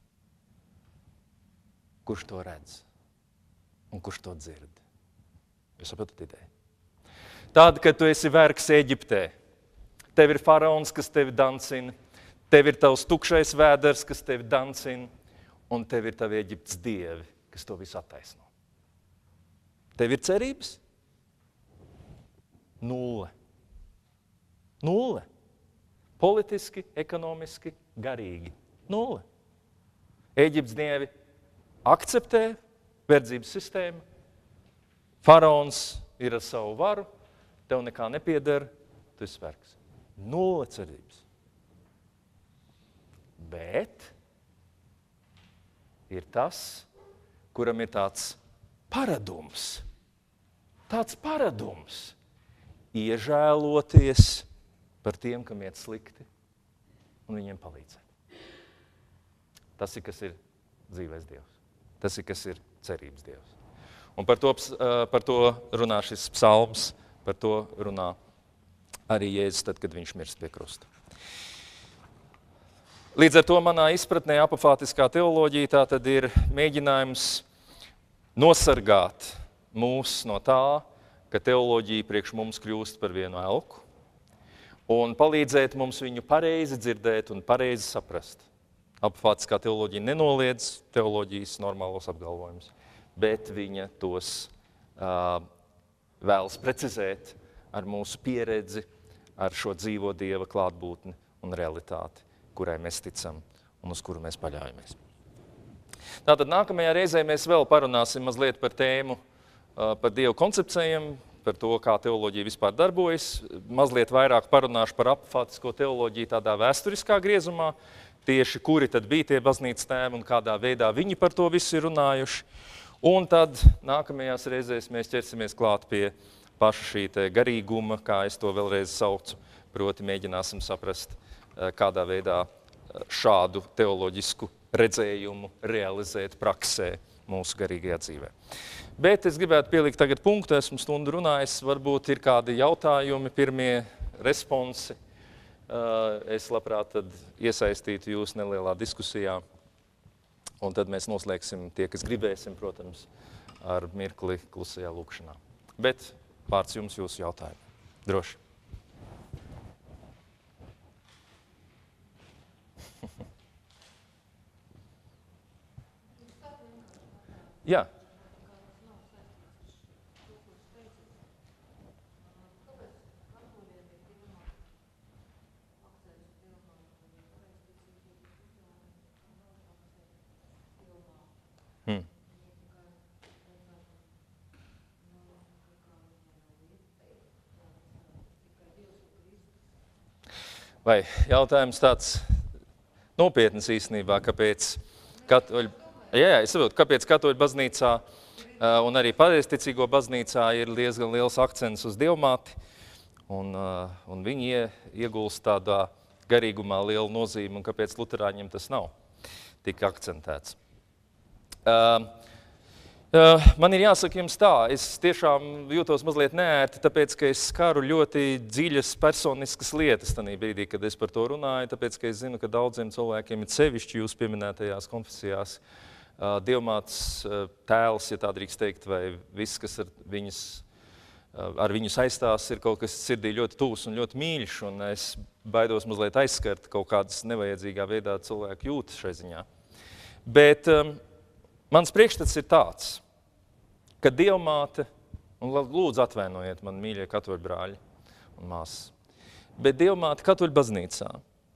kurš to redz un kurš to dzird. Jūs saprotat ideju? Tad, kad tu esi vergs Eģiptē, tev ir faraons, kas tevi dancina, tev ir tavs tukšais vēders, kas tevi dancina, un tev ir tavi Eģiptes dievi, kas to visu attaisno. Tev ir cerības? 0. 0. Politiski, ekonomiski, garīgi. 0. Eģiptes dievi akceptē verdzības sistēmu. Faraons ir ar savu varu, tev nekā nepieder, tu esi vergs. 0 cerības. Bet ir tas, kuram ir tāds paradums. Tāds paradums. Iežēloties par tiem, kam iet slikti, un viņiem palīdzēt. Tas ir, kas ir dzīvais Dievs. Tas ir, kas ir cerības Dievs. Un par to runā šis psalms, par to runā arī Jēzus tad, kad viņš mirst pie krusta. Līdz ar to manā izpratnē apofātiskā teoloģija tā tad ir mēģinājums nosargāt mūs no tā, ka teoloģija priekš mums kļūst par vienu elku un palīdzēt mums viņu pareizi dzirdēt un pareizi saprast. Apofātiskā teoloģija nenoliedz teoloģijas normālos apgalvojumus, bet viņa tos vēlas precizēt ar mūsu pieredzi, ar šo dzīvo Dieva klātbūtni un realitāti, kurai mēs ticam un uz kuru mēs paļaujamies. Tātad nākamajā reizē mēs vēl parunāsim mazliet par tēmu, par Dievu koncepcijiem, par to, kā teoloģija vispār darbojas. Mazliet vairāk parunāšu par apofātisko teoloģiju tādā vēsturiskā griezumā, tieši kuri tad bija tie baznīcas tēvi un kādā veidā viņi par to visu ir runājuši. Un tad nākamajās reizēs mēs ķersimies klāt pie paša šī garīguma, kā es to vēlreiz saucu, proti mēģināsim saprast, kādā veidā šādu teoloģisku redzējumu realizēt praksē mūsu garīgajā dzīvē. Bet es gribētu pielikt tagad punktu, esmu stundu runājis, varbūt ir kādi jautājumi, pirmie responsi. Es labprāt tad iesaistītu jūs nelielā diskusijā, un tad mēs noslēgsim tie, kas gribēsim, protams, ar mirkli klusajā lūkšanā. Bet vārds jums jūsu jautājumu. Droši. Jā. Vai jautājums tāds nopietns īstenībā, kāpēc katoļu, es saprotu, kāpēc katoļu baznīcā un arī pareizticīgo baznīcā ir diezgan liels akcents uz dievmāti, un viņi iegulst tādā garīgumā lielu nozīmi, un kāpēc luterāņiem tas nav tik akcentēts. Man ir jāsaka jums tā, es tiešām jūtos mazliet neērti, tāpēc, ka es skaru ļoti dziļas personiskas lietas tanī brīdī, kad es par to runāju, tāpēc, ka es zinu, ka daudziem cilvēkiem ir sevišķi jūs pieminētajās konfesijās dievmātes tēls, ja tā drīkst teikt, vai viss, kas ar viņu saistās, ir kaut kas sirdī ļoti tūs un ļoti mīļš, un es baidos mazliet aizskart kaut kādas nevajadzīgā veidā cilvēku jūtas šai ziņā. Bet mans priekšstats ir tāds, ka dievmāte, un lūdzu atvainojiet man mīļie katoļu brāļi un māsas, bet dievmāte katoļu baznīcā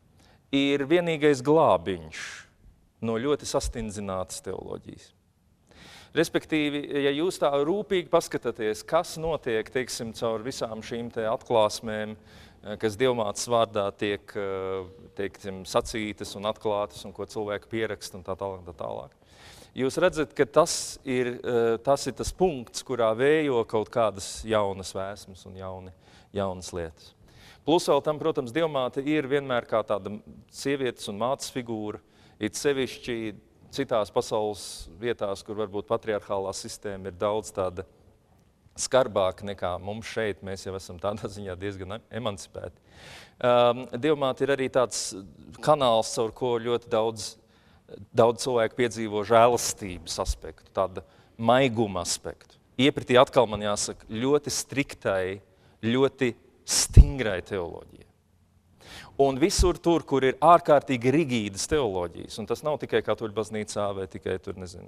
ir vienīgais glābiņš no ļoti sastindzinātas teoloģijas. Respektīvi, ja jūs tā rūpīgi paskatāties, kas notiek, teiksim, caur visām šīm te atklāsmēm, kas dievmātes vārdā tiek, teiksim, sacītas un atklātas un ko cilvēki pieraksta un tā tālāk. Jūs redzat, ka tas ir tas punkts, kurā vējo kaut kādas jaunas vēsmas un jaunas lietas. Plus vēl tam, protams, dievmāte ir vienmēr kā tāda sievietes un mātes figūra, it sevišķi citās pasaules vietās, kur varbūt patriarchālā sistēma ir daudz tāda skarbāka nekā mums šeit, mēs jau esam tādā ziņā diezgan emancipēti. Dievmāte ir arī tāds kanāls, caur ko ļoti daudz cilvēku piedzīvo žēlastības aspektu, tāda maiguma aspektu. Iepratī atkal man jāsaka ļoti striktai, ļoti stingrai teoloģijai. Un visur tur, kur ir ārkārtīgi rigīdas teoloģijas, un tas nav tikai katoļu baznīcā vai tikai tur, nezinu,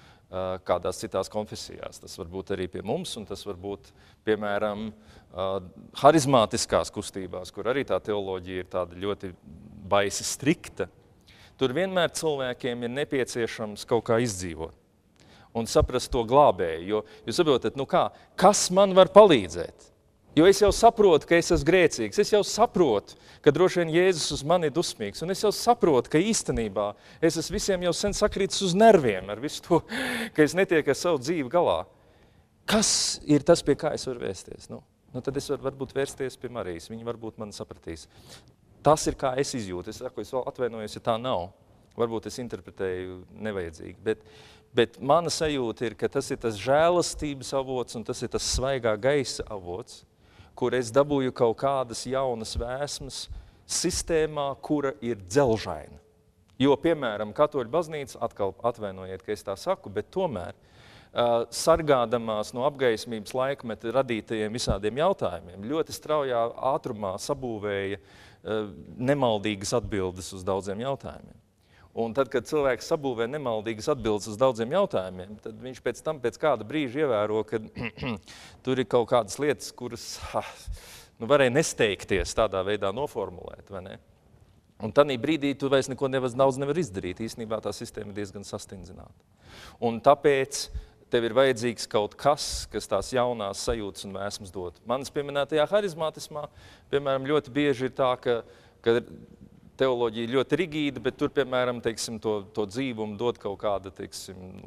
kādās citās konfesijās. Tas var būt arī pie mums, un tas var būt, piemēram, harizmātiskās kustībās, kur arī tā teoloģija ir tāda ļoti baisi strikta. Tur vienmēr cilvēkiem ir nepieciešams kaut kā izdzīvot un saprast to glābēju, jo jūs saprotat, kas man var palīdzēt? Jo es jau saprotu, ka es esmu grēcīgs, es jau saprotu, ka droši vien Jēzus uz mani ir dusmīgs, un es jau saprotu, ka īstenībā es esmu visiem jau sen sakrītis uz nerviem ar visu to, ka es netieku ar savu dzīvi galā. Kas ir tas, pie kā es varu vērsties? Tad es varu varbūt vērsties pie Marijas, viņa varbūt mani sapratīs. tas ir, kā es izjūtu. Es saku, es vēl atvainojos, ja tā nav. Varbūt es interpretēju nevajadzīgi, bet mana sajūta ir, ka tas ir tas žēlastības avots un tas ir tas svaigā gaisa avots, kur es dabūju kaut kādas jaunas vēsmas sistēmā, kura ir dzelžaina. Jo, piemēram, Katoļu baznīca, atkal atvainojiet, ka es tā saku, bet tomēr sargādamās no apgaismības laikmeta radītajiem visādiem jautājumiem, ļoti straujā ātrumā sabūvēja nemaldīgas atbildes uz daudziem jautājumiem. Un tad, kad cilvēks sabūvē nemaldīgas atbildes uz daudziem jautājumiem, tad viņš pēc tam, pēc kāda brīža ievēro, ka tur ir kaut kādas lietas, kuras varēja nesteigties tādā veidā noformulēt, vai ne? Un tādī brīdī tu vairs neko daudz nevar izdarīt. Īstenībā tā sistēma ir diezgan sastindzināta. Un tāpēc tev ir vajadzīgs kaut kas, kas tās jaunās sajūtas un vēsmas dod. Manas pieminētajā harizmātismā, piemēram, ļoti bieži ir tā, ka teoloģija ļoti rigīda, bet tur, piemēram, teiksim, to dzīvumu dod kaut kāda, teiksim,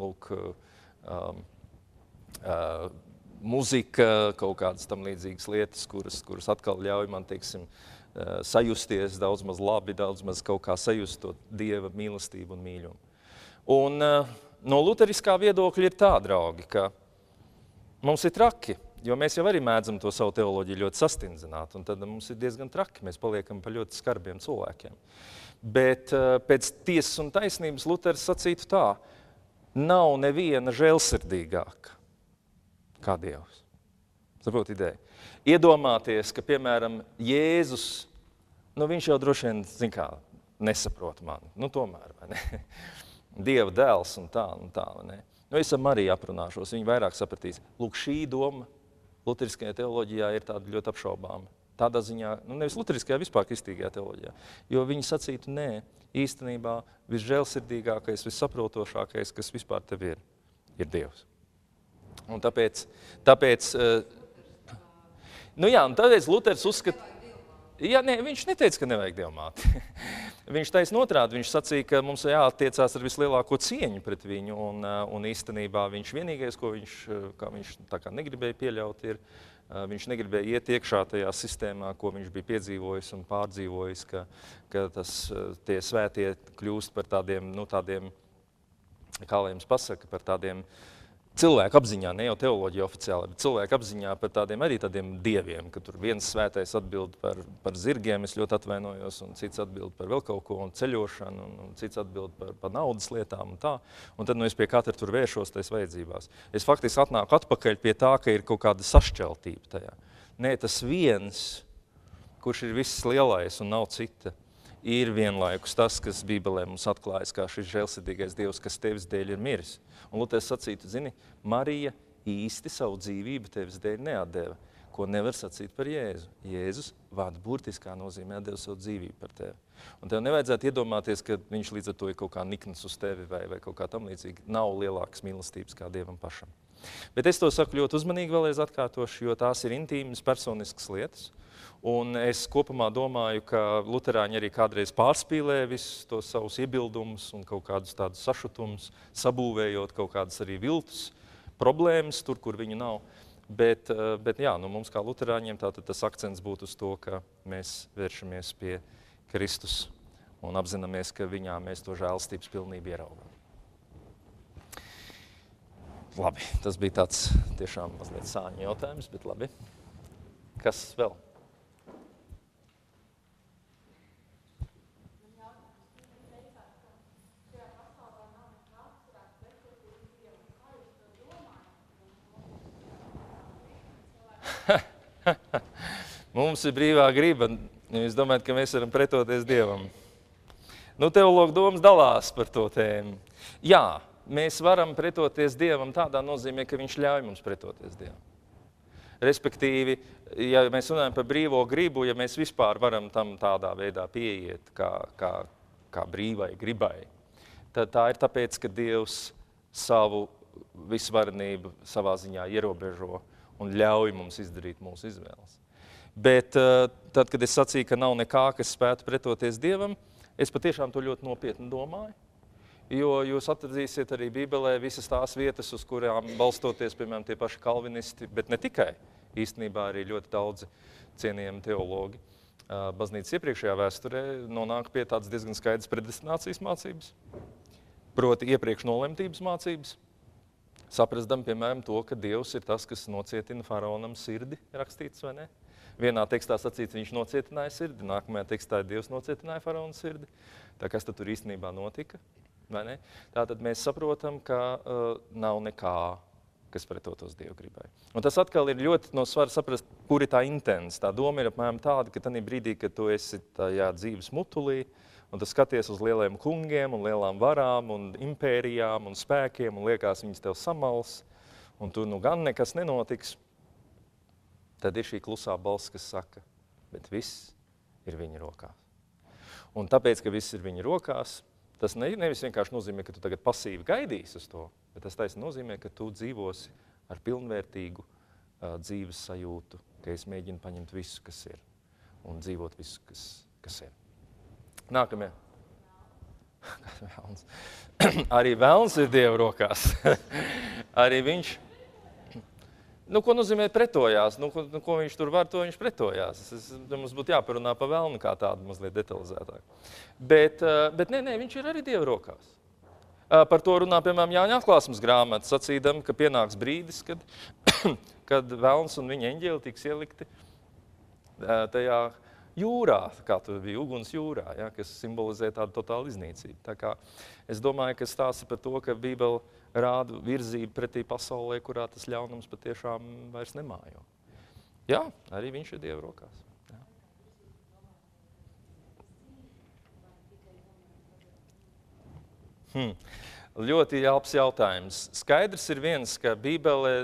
muzika, kaut kādas tam līdzīgas lietas, kuras atkal ļauj man, teiksim, sajusties daudz maz labi, daudz maz kaut kā sajust to Dieva mīlestību un mīļumu. Un no luteriskā viedokļa ir tā, draugi, ka mums ir traki, jo mēs jau arī mēdzam to savu teoloģiju ļoti sastindzināt, un tad mums ir diezgan traki, mēs paliekam par ļoti skarbiem cilvēkiem. Bet pēc tiesas un taisnības Luters sacītu tā, nav neviena žēlsirdīgāka kā Dievs. Saprot ideju? Iedomāties, ka, piemēram, Jēzus, viņš jau droši vien, zin kā, nesaprot mani, tomēr, vai ne? Dieva dēls un tā, vai ne? Es ar Mariju aprunāšos, viņi vairāk sapratīs. Lūk, šī doma luteriskajā teoloģijā ir tāda ļoti apšaubāma. Tādā ziņā, nevis luteriskajā, vispār kristīgajā teoloģijā, jo viņi sacītu, nē, īstenībā visžēlsirdīgākais, vissaprotošākais, kas vispār tev ir Dievs. Un tāpēc Luters uzskata, viņš neteica, ka nevajag dievmāti. Viņš taisn otrādi, viņš sacīja, ka mums jāattiecās ar vislielāko cieņu pret viņu, un īstenībā viņš vienīgais, ko viņš tā kā negribēja pieļaut, viņš negribēja iet iekšā tajā sistēmā, ko viņš bija piedzīvojis un pārdzīvojis, ka tie svētie kļūst par tādiem, kā lai jums pasaka, par tādiem cilvēku apziņā, ne jau teoloģija oficiāli, bet cilvēku apziņā par tādiem dieviem, ka tur viens svētais atbild par zirgiem, es ļoti atvainojos, un cits atbild par vēl kaut ko, un ceļošanu, un cits atbild par naudas lietām un tā. Un tad es pie katra tur vēršos tais vajadzībās. Es faktiski atnāku atpakaļ pie tā, ka ir kaut kāda sašķeltība tajā. Nē, tas viens, kurš ir viss lielais un nav cita, ir vienlaikus tas, kas Bībelē mums atklājas, kā šis žēlsirdīgais Dievs, kas tevis dēļ ir miris. Un Luters sacītu, zini, Marija īsti savu dzīvību tevis dēļ neatdeva, ko nevar sacīt par Jēzu. Jēzus vārdu burtiskā nozīmē atdeva savu dzīvību par tevi. Un tev nevajadzētu iedomāties, ka viņš līdz ar to ir kaut kā nikns uz tevi vai kaut kā tam līdzīgi. Nav lielākas mīlestības kā Dievam pašam. Bet es to saku ļoti uzmanīgi vēlreiz atkārtošu, jo tās ir intīmas, personiskas lietas. Un es kopumā domāju, ka luterāņi arī kādreiz pārspīlē visus tos savus iebildumus un kaut kādus tādus sašutumus, sabūvējot kaut kādas arī viltus problēmas tur, kur viņu nav. Bet jā, mums kā luterāņiem tātad tas akcents būtu uz to, ka mēs vēršamies pie Kristus un apzināmies, ka viņā mēs to žēlstības pilnību ieraugām. Labi, tas bija tāds tiešām mazliet sāņu jautājums, bet labi. Kas vēl? Mums ir brīvā griba. Jūs domājat, ka mēs varam pretoties Dievam. Teologu domas dalās par to tēmu. Jā, mēs varam pretoties Dievam tādā nozīmē, ka viņš ļauj mums pretoties Dievam. Respektīvi, ja mēs runājam par brīvo gribu, ja mēs vispār varam tam tādā veidā pieiet kā brīvai gribai, tad tā ir tāpēc, ka Dievs savu visvarenību savā ziņā ierobežo un ļauj mums izdarīt mūsu izvēles. Bet tad, kad es sacīju, ka nav nekā, kas spētu pretoties Dievam, es patiešām to ļoti nopietni domāju. Jo jūs atradīsiet arī Bībelē visas tās vietas, uz kurām balstoties, piemēram, tie paši kalvinisti, bet ne tikai, īstenībā arī ļoti daudzi cienījami teologi, baznīcas iepriekšējā vēsturē nonāk pie tādas diezgan skaidras predestinācijas mācības, proti iepriekš nolemtības mācības, saprastam, piemēram, to, ka Dievs ir tas, kas nocietina faraonam sirdi, rakstīts, vai ne? Vienā tekstā sacīts, viņš nocietināja sirdi, nākamajā tekstā Dievs nocietināja faraona sirdi. Tā kas tad tur īstenībā notika, vai ne? Tātad mēs saprotam, ka nav nekā, kas pretotos Dievu gribai. Un tas atkal ir ļoti no svara saprast, kur ir tā intens. Tā doma ir apmēram tāda, ka tanī brīdī, kad tu esi tajā dzīves mutulī, un tu skaties uz lieliem kungiem un lielām varām un impērijām un spēkiem un liekas viņas tev samals, un tu nu gan nekas nenotiks, tad ir šī klusā balss, kas saka, bet viss ir viņa rokās. Un tāpēc, ka viss ir viņa rokās, tas nevis vienkārši nozīmē, ka tu tagad pasīvi gaidīsi uz to, bet tas taisni nozīmē, ka tu dzīvosi ar pilnvērtīgu dzīves sajūtu, ka es mēģinu paņemt visu, kas ir, un dzīvot visu, kas ir. Nākamie. Arī velns ir Dieva rokās. Arī viņš, ko nozīmē pretojās? Ko viņš tur var, to viņš pretojās. Mums būtu jāparunā pa velnu kā tādu mazliet detalizētāk. Bet viņš ir arī Dieva rokās. Par to runā, piemēram, Jāņa atklāsmes grāmata, sacīdam, ka pienāks brīdis, kad velns un viņa eņģeli tiks ielikti tajā jūrā, kā tur bija uguns jūrā, ja, kas simbolizē tādu totālu iznīcību. Tā kā es domāju, ka stāsta par to, ka Bībele rāda virzību pretī pasaulē, kurā tas ļaunums patiešām vairs nemājo. Jā, arī viņš ir Dieva rokās. Jā. Ļoti labs jautājums. Skaidrs ir viens, ka Bībele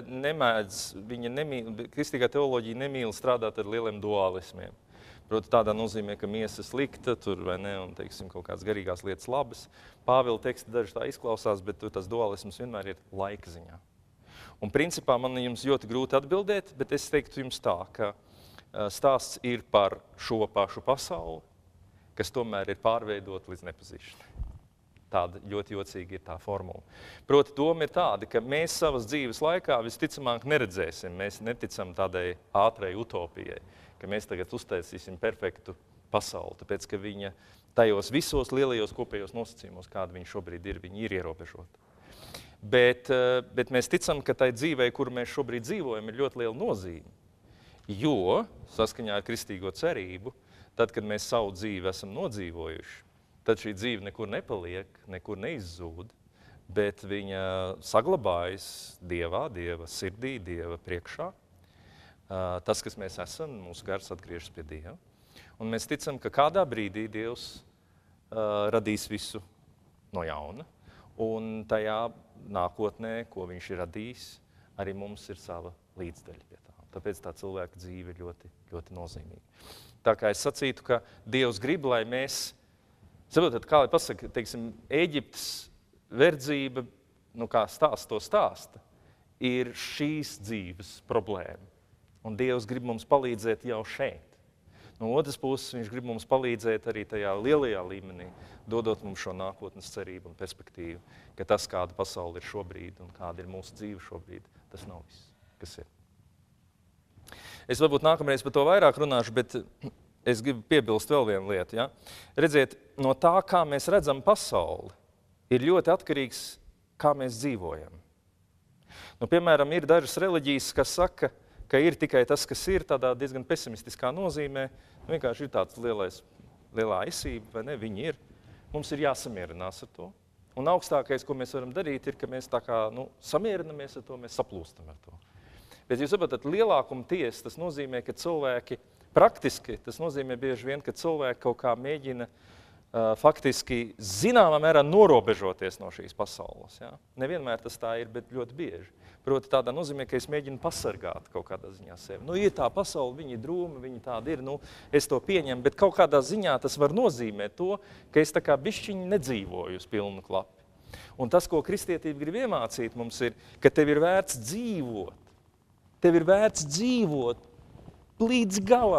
kristīgā teoloģija nemīl strādāt ar lieliem dualismiem. Proti, tādā nozīmē, ka miesa slikta, tur vai ne, un, teiksim, kaut kādas garīgās lietas labas. Pāvila teksti daži tā izklausās, bet tas dualisms vienmēr ir laika ziņā. Un principā man jums ļoti grūti atbildēt, bet es teiktu jums tā, ka stāsts ir par šo pašu pasauli, kas tomēr ir pārveidot līdz nepazīšanai. Tāda ļoti jocīga ir tā formula. Proti, doma ir tāda, ka mēs savas dzīves laikā visticamāk neredzēsim, mēs neticam tādai ātrai utopijai, ka mēs tagad uztaisīsim perfektu pasauli, tāpēc, ka viņa tajos visos lielajos kopējos nosacījumos, kāda viņa šobrīd ir, viņa ir ierobežota. Bet mēs ticam, ka tai dzīvei, kuru mēs šobrīd dzīvojam, ir ļoti liela nozīme. Jo, saskaņā ar kristīgo cerību, tad, kad mēs savu dzīvi esam nodzīvojuši, tad šī dzīve nekur nepaliek, nekur neizzūd, bet viņa saglabājas Dievā, Dieva sirdī, Dieva priekšā. Tas, kas mēs esam, mūsu gars atgriežas pie Dieva. Un mēs ticam, ka kādā brīdī Dievs radīs visu no jauna, un tajā nākotnē, ko viņš ir radījis, arī mums ir sava līdzdaļa pie tā. Tāpēc tā cilvēka dzīve ir ļoti, ļoti nozīmīga. Tā kā es sacītu, ka Dievs grib, lai mēs, saprotat, kā lai pasaka, teiksim, Ēģiptes verdzība, kā to stāsta, ir šīs dzīves problēma. Un Dievs grib mums palīdzēt jau šeit. No otras puses, viņš grib mums palīdzēt arī tajā lielajā līmenī, dodot mums šo nākotnes cerību un perspektīvu, ka tas, kāda pasaule ir šobrīd un kāda ir mūsu dzīve šobrīd, tas nav viss, kas ir. Es varbūt nākamreiz par to vairāk runāšu, bet es gribu piebilst vēl vienu lietu. Ja? Redziet, no tā, kā mēs redzam pasauli, ir ļoti atkarīgs, kā mēs dzīvojam. Piemēram, ir dažas reliģijas, kas saka, ka ir tikai tas, kas ir tādā diezgan pesimistiskā nozīmē, vienkārši ir tāds lielā esība, vai ne, viņi ir. Mums ir jāsamierinās ar to. Un augstākais, ko mēs varam darīt, ir, ka mēs tā kā samierinamies ar to, mēs saplūstam ar to. Bet jūs saprotat, lielākuma tiesa, tas nozīmē, ka cilvēki praktiski, tas nozīmē bieži vien, ka cilvēki kaut kā mēģina faktiski zināmā mērā norobežoties no šīs pasaules. Ja? Nevienmēr tas tā ir, bet ļoti bieži. Proti tādā nozīmē, ka es mēģinu pasargāt kaut kādā ziņā sevi. Ir tā pasaule, viņi ir drūmi, viņi tādi ir, es to pieņemu, bet kaut kādā ziņā tas var nozīmēt to, ka es tā kā bišķiņi nedzīvoju uz pilnu klapi. Un tas, ko kristietība grib iemācīt mums ir, ka tev ir vērts dzīvot. Tev ir vērts dzīvot līdz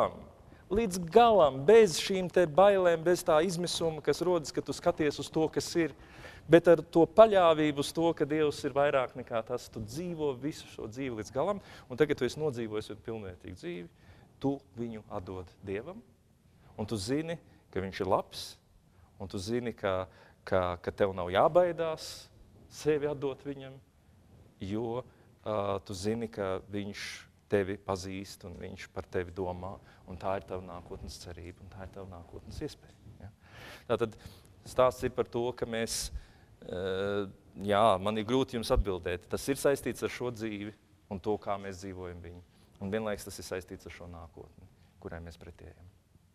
galam, bez šīm te bailēm, bez tā izmisuma, kas rodas, ka tu skaties uz to, kas ir, bet ar to paļāvību uz to, ka Dievs ir vairāk nekā tas, tu dzīvo visu šo dzīvi līdz galam, un tagad tu esi nodzīvojis pilnvērtīgu dzīvi, tu viņu atdod Dievam, un tu zini, ka viņš ir labs, un tu zini, ka tev nav jābaidās sevi atdot viņam, jo tu zini, ka viņš tevi pazīst un viņš par tevi domā, un tā ir tava nākotnes cerība, un tā ir tava nākotnes iespēja. Ja? Tātad stāsts ir par to, ka mēs, man ir grūti jums atbildēt, tas ir saistīts ar šo dzīvi un to, kā mēs dzīvojam viņu. Un vienlaiks tas ir saistīts ar šo nākotni, kurai mēs pretējam.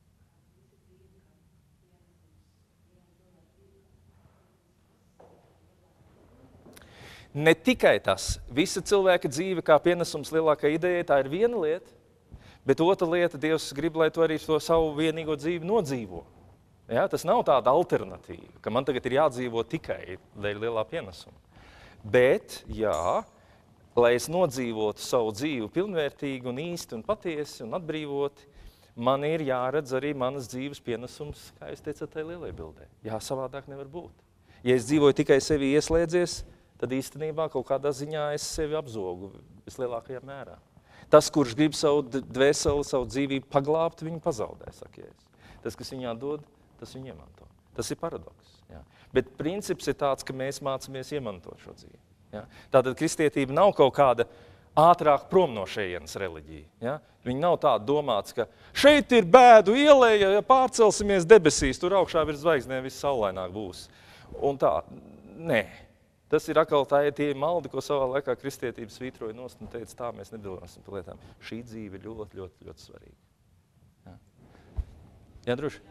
Ne tikai tas, visa cilvēka dzīve kā pienesums lielākai idejai, tā ir viena lieta, bet otra lieta, Dievs grib, lai tu arī to savu vienīgo dzīvi nodzīvo. Ja? Tas nav tāda alternatīva, ka man tagad ir jādzīvo tikai dēļ lielā pienesuma. Bet, lai es nodzīvotu savu dzīvi pilnvērtīgi un īsti un patiesi un atbrīvoti, man ir jāredz arī manas dzīves pienesums, kā jūs teicat, tai lielai bildē. Jā, savādāk nevar būt. Ja es dzīvoju tikai sevi ieslēdzies, tad īstenībā kaut kādā ziņā es sevi apzogu vislielākajā mērā. Tas, kurš grib savu dvēseli, savu dzīvību paglābt, viņu pazaudē, saka Jēzus. Tas, kas viņā dod, tas viņu iemanto. Tas ir paradoks. Ja? Bet princips ir tāds, ka mēs mācamies iemantot šo dzīvi. Ja? Tātad kristietība nav kaut kāda ātrāk prom no šejienes reliģija. Ja? Viņa nav tāda domāts, ka šeit ir bēdu ielēja, ja pārcelsimies debesīs, tur augšā virs zvaigznēm viss saulaināk būs. Un tā, nē. Tas ir atkal tie maldi, ko savā laikā kristietība svītroja nost un teica, tā mēs nedomāsim par lietām. Šī dzīve ir ļoti, ļoti, ļoti svarīga. Jā, droši?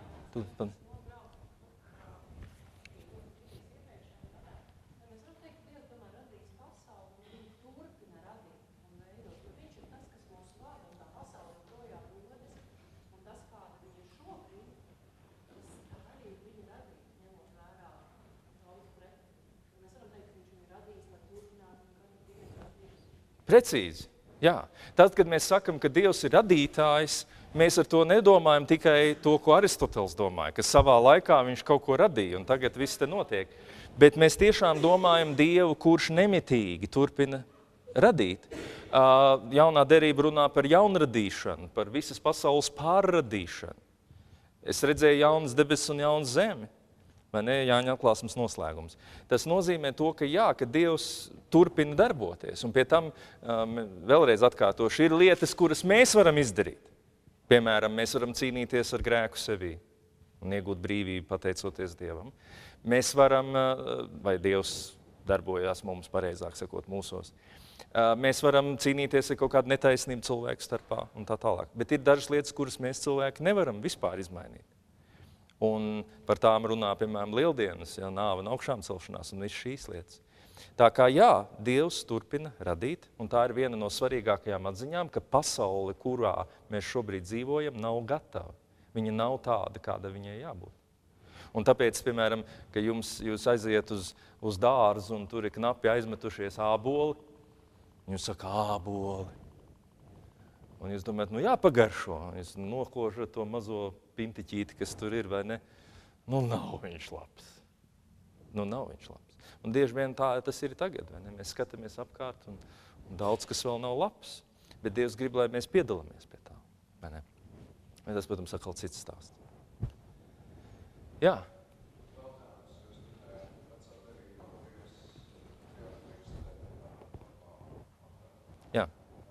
Precīzi, jā. Tad, kad mēs sakam, ka Dievs ir radītājs, mēs ar to nedomājam tikai to, ko Aristotels domāja, ka savā laikā viņš kaut ko radīja, un tagad viss te notiek. Bet mēs tiešām domājam Dievu, kurš nemitīgi turpina radīt. Jaunā derība runā par jaunradīšanu, par visas pasaules pārradīšanu. Es redzēju jaunas debesis un jaunas zemi. Vai ne? Jāņa atklāsmes noslēgums. Tas nozīmē to, ka ka Dievs turpina darboties. Un pie tam, vēlreiz atkārtoši, ir lietas, kuras mēs varam izdarīt. Piemēram, mēs varam cīnīties ar grēku sevī un iegūt brīvību pateicoties Dievam. Mēs varam, vai Dievs darbojās mums pareizāk sakot mūsos, mēs varam cīnīties ar kaut kādu netaisnību cilvēku starpā un tā tālāk. Bet ir dažas lietas, kuras mēs cilvēki nevaram vispār izmainīt. Un par tām runā, piemēram, lieldienas, nāve un augšām celšanās un viss šīs lietas. Tā kā Dievs turpina radīt, un tā ir viena no svarīgākajām atziņām, ka pasaule, kurā mēs šobrīd dzīvojam, nav gatava. Viņa nav tāda, kāda viņai jābūt. Un tāpēc, piemēram, ka jūs aiziet uz dārzu un tur ir knapi aizmetušies āboli, un jūs saka, āboli. Un jūs domājat, jāpagaršo. Jūs nokožat to mazo pintiķīti, kas tur ir, vai ne? Nav viņš labs. Nav viņš labs. Un bieži vien tā tas ir tagad, vai ne? Mēs skatāmies apkārt un daudz, kas vēl nav labs. Bet Dievs grib, lai mēs piedalāmies pie tā, vai ne? Un tas, protams, atkal cits stāsts. Jā. Jā.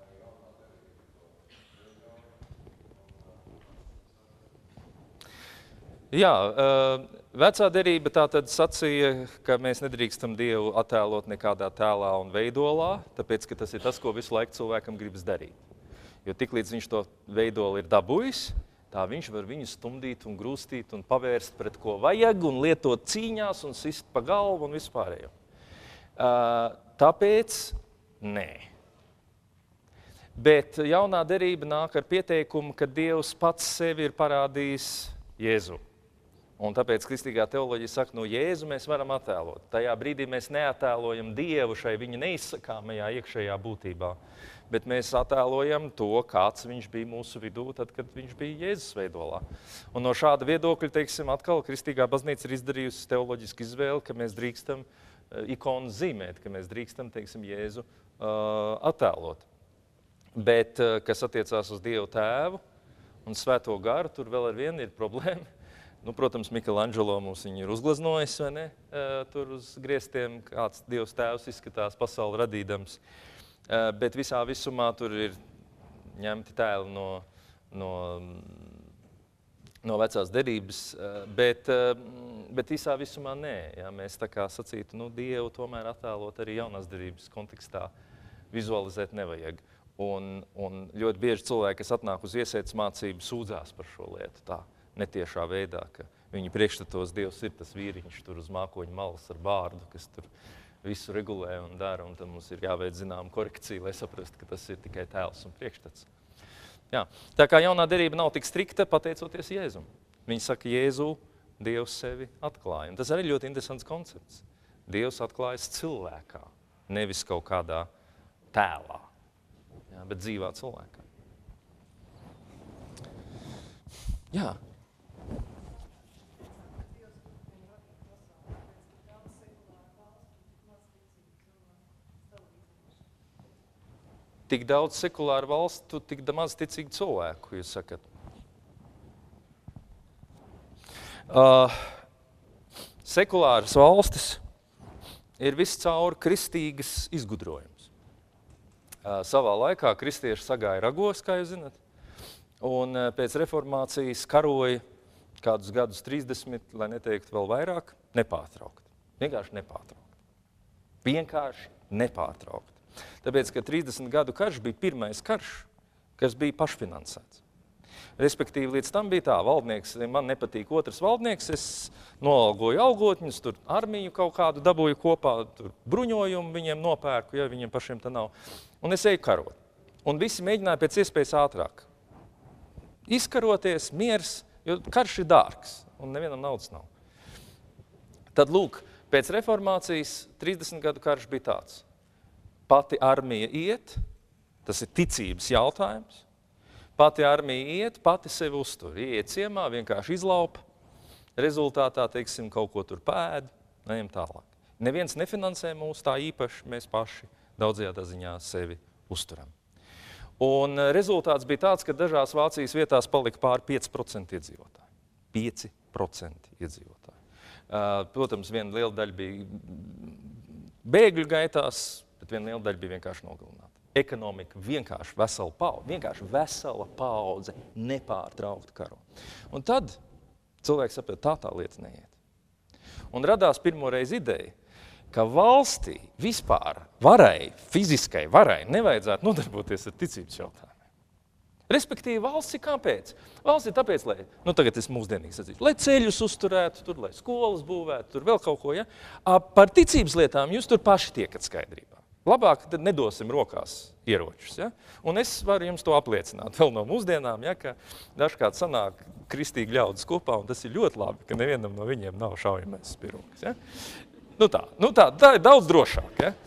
Jā, vecā derība tātad sacīja, ka mēs nedrīkstam Dievu attēlot nekādā tēlā un veidolā, tāpēc, ka tas ir tas, ko visu laiku cilvēkam gribas darīt. Jo tiklīdz viņš to veidolu ir dabūjis, tā viņš var viņu stumdīt un grūstīt un pavērst pret ko vajag un lietot cīņās un sist pa galvu un vispārējo. Tāpēc nē. Bet jaunā derība nāk ar pieteikumu, ka Dievs pats sevi ir parādījis Jēzu. Un tāpēc kristīgā teoloģija saka, Jēzu mēs varam attēlot. Tajā brīdī mēs neattēlojam Dievu šai viņa neizsakāmajā iekšējā būtībā, bet mēs attēlojam to, kāds viņš bija mūsu vidū, tad, kad viņš bija Jēzus veidolā. Un no šāda viedokļa, teiksim, atkal kristīgā baznīca ir izdarījusi teoloģisku izvēli, ka mēs drīkstam ikonu zīmēt, ka mēs drīkstam, teiksim, Jēzu attēlot. Bet, kas attiecās uz Dievu tēvu un svēto garu, tur vēl ar vienu ir problēma. Nu, protams, Michelangelo mums viņu ir uzgleznojis, vai ne? Tur uz griestiem kāds Dievs tēvs izskatās pasauli radīdams. Bet visā visumā tur ir ņemti tēli no vecās derības, bet visā visumā nē. Ja, mēs tā kā sacītu, Dievu tomēr attēlot arī jaunās derības kontekstā vizualizēt nevajag. Un ļoti bieži cilvēki, kas atnāk uz iesētas mācību, sūdzās par šo lietu tā netiešā veidā, ka viņu priekšstatos Dievs ir tas vīriņš tur uz mākoņa malas ar bārdu, kas tur visu regulē un dara, un tad mums ir jāveic zinām korekcija, lai saprastu, ka tas ir tikai tēls un priekšstats. Jā. Tā kā jaunā derība nav tik strikta, pateicoties Jēzum. Viņi saka, Jēzu, Dievs sevi atklāja. Un tas arī ļoti interesants koncepts. Dievs atklājas cilvēkā, nevis kaut kādā tēlā, jā, bet dzīvā cilvēkā. Jā. Tik daudz sekulāru valstu, tik maz ticīgu cilvēku, jūs sakat. Sekulāras valstis ir viscaur kristīgas izgudrojums. Savā laikā kristieši sagāja ragos, kā jūs zināt, un pēc reformācijas karoja kādus gadus 30, lai neteiktu vēl vairāk, nepārtraukt. Vienkārši nepārtraukt. Vienkārši nepārtraukt. Tāpēc, ka 30 gadu karš bija pirmais karš, kas bija pašfinansēts. Respektīvi, līdz tam bija tā, valdnieks, man nepatīk otrs valdnieks, es noalgoju algotņus, tur armiju kaut kādu dabūju kopā, tur bruņojumu viņiem nopērku, ja viņiem pašiem tā nav. Un es eju karot. Un visi mēģināja pēc iespējas ātrāk. Izkaroties, miers, jo karš ir dārgs, un nevienam naudas nav. Tad, lūk, pēc reformācijas 30 gadu karš bija tāds. Pati armija iet, tas ir ticības jautājums. Pati armija iet, pati sevi uztur. Iet ciemā, vienkārši izlaupa. Rezultātā, teiksim, kaut ko tur pēd, neņem tālāk. Neviens nefinansē mūs tā īpaši, mēs paši daudzajā ziņā sevi uzturam. Un rezultāts bija tāds, ka dažās Vācijas vietās palika pār 5% iedzīvotāji. 5% iedzīvotāji. Protams, viena liela daļa bija bēgļu gaitās, bet viena liela daļa bija vienkārši nogalināta. Ekonomika vienkārši vesela paudze nepārtraukti karo. Un tad cilvēks saprot, tā lieta neiet. Un radās pirmoreiz ideja, ka valstī vispār fiziskai varai nevajadzētu nodarboties ar ticības jautājumiem. Respektīvi, valsts ir kāpēc? Valsts ir tāpēc, lai, tagad es mūsdienīgi sacīšu, lai ceļus uzturētu, tur, lai skolas būvētu, tur vēl kaut ko, ja? Par ticības lietām jūs tur paši tiekat skaidrībā. Labāk tad nedosim rokās ieročus, ja? Un es varu jums to apliecināt vēl no mūsdienām, ja, ka dažkārt sanāk kristīgi ļaudis kopā, un tas ir ļoti labi, ka nevienam no viņiem nav šaujamais spiroks, ja? Tā ir daudz drošāk, ja?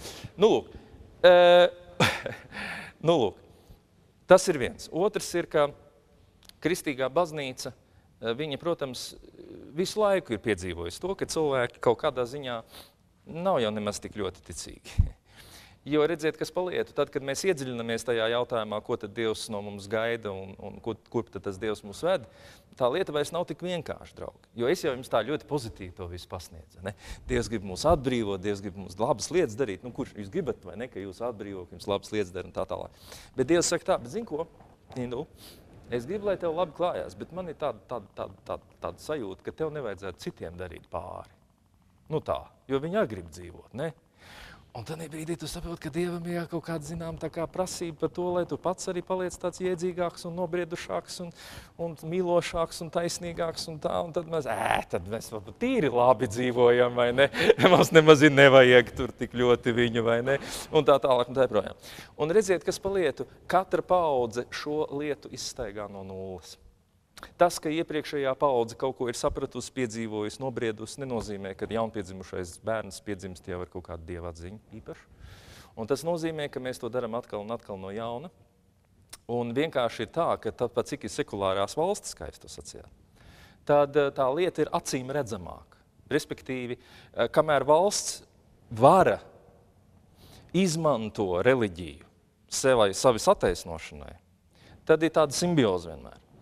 Lūk, tas ir viens. Otrs ir, ka kristīgā baznīca, viņa, protams, visu laiku ir piedzīvojusi to, ka cilvēki kaut kādā ziņā nav jau nemaz tik ļoti ticīgi. Jo redziet, kas palietu, tad, kad mēs iedziļinamies tajā jautājumā, ko tad Dievs no mums gaida un kur tad tas Dievs mūs ved, tā lieta vairs nav tik vienkārši, draugi. Jo es jau jums tā ļoti pozitīvi to visu pasniedzu. Ne? Dievs grib mūs atbrīvot, Dievs grib mums labas lietas darīt. Kurš jūs gribat vai ne, ka jūs atbrīvo, ka jums labas lietas dara un tā tālāk. Bet Dievs saka tā, bet zini ko? Es gribu, lai tev labi klājās, bet man ir tāda sajūta, ka tev nevajadzētu citiem darīt pāri. Jo viņi arī grib dzīvot, ne? Un tad brīdī tu saproti, ka Dievam ir kaut kāda zinām tā kā prasība par to, lai tu pats arī paliec tāds iedzīgāks un nobriedušāks un mīlošāks un taisnīgāks un tā. Un tad mēs tīri labi dzīvojam, vai ne? Mums nemaz nevajag tur tik ļoti viņu, vai ne? Un tā tālāk un tā projām. Un redziet, kas palietu, katra paudze šo lietu izstaigā no nulles. Tas, ka iepriekšējā paudze kaut ko ir sapratusi, piedzīvojusi, nobriedusi, nenozīmē, ka jaunpiedzimušais bērns piedzimst jau ar kaut kādu dieva atziņu īpaši. Un tas nozīmē, ka mēs to darām atkal un atkal no jauna. Un vienkārši ir tā, ka tāpat cik ir sekulārās valstis, kā jūs to sacījāt, tad tā lieta ir acīm redzamāka. Respektīvi, kamēr valsts vara izmanto reliģiju savas attaisnošanai, tad ir tāda simbioze vienmēr.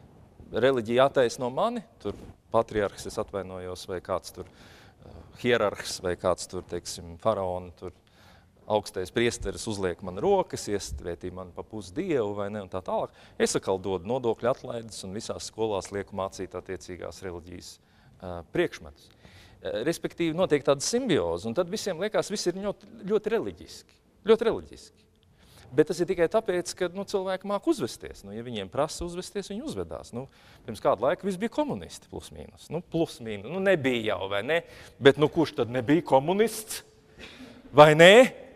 reliģija attaisno mani, tur patriarhs, es atvainojos, vai kāds tur hierarhs, vai kāds tur, teiksim, faraoni, tur augstais priesteris uzliek man rokas, iestvētī man pa pusdievu, vai ne, un tā tālāk. Es atkal dodu nodokļu atlaides un visās skolās lieku mācīt attiecīgās reliģijas priekšmetus. Respektīvi, notiek tāda simbioze, un tad visiem liekas, viss ir ļoti reliģiski. Ļoti reliģiski. Bet tas ir tikai tāpēc, ka cilvēki māk uzvesties. Ja viņiem prasa uzvesties, viņi uzvedās. Pirms kādu laiku viss bija komunisti, plus mīnus. Plus mīnus. Nebija jau, vai ne? Bet kurš tad nebija komunists? Vai ne?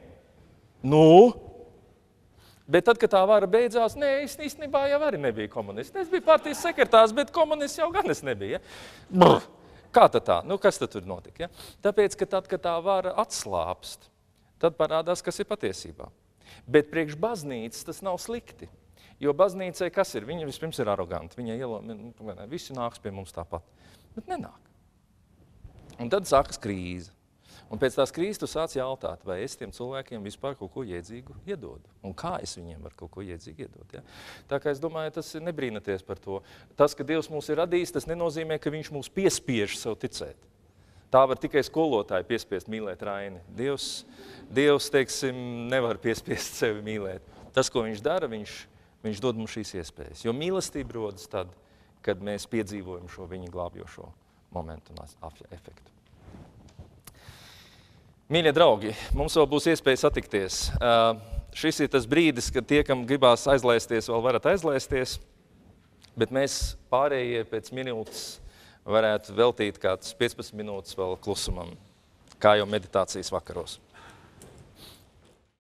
Bet tad, kad tā vara beidzās, īstenībā jau arī nebija komunists. Es biju partijas sekretārs, bet komunists jau gan es nebija. Ja? Kā tad tā? Kas tad tur notika? Ja? Tāpēc, ka tad, kad tā vara atslāpst, tad parādās, kas ir patiesībā. Bet priekš baznīcas tas nav slikti. Jo baznīcai kas ir? Viņa vispirms ir aroganti. Viņa visi nāks pie mums tāpat. Bet nenāk. Un tad sākas krīze. Un pēc tās krīzes tu sāc jautāt, vai es tiem cilvēkiem vispār kaut ko iedzīgu iedodu. Un kā es viņiem varu kaut ko iedzīgu iedot. Ja? Tā kā es domāju, tas nebrīnaties par to. Tas, ka Dievs mūs ir radījis, tas nenozīmē, ka viņš mūs piespiež sev ticēt. Tā var tikai skolotāji piespiest mīlēt Raini. Dievs, teiksim, nevar piespiest sevi mīlēt. Tas, ko viņš dara, viņš dod mums šīs iespējas. Jo mīlestība rodas tad, kad mēs piedzīvojam šo viņa glābjošo momentu un efektu. Mīļie draugi, mums vēl būs iespēja satikties. Šis ir tas brīdis, kad tie, kam gribās aizlaisties, vēl varat aizlaisties, bet mēs pārējie pēc minūtes varētu veltīt kāds 15 minūtes vēl klusumam, kā jau meditācijas vakaros.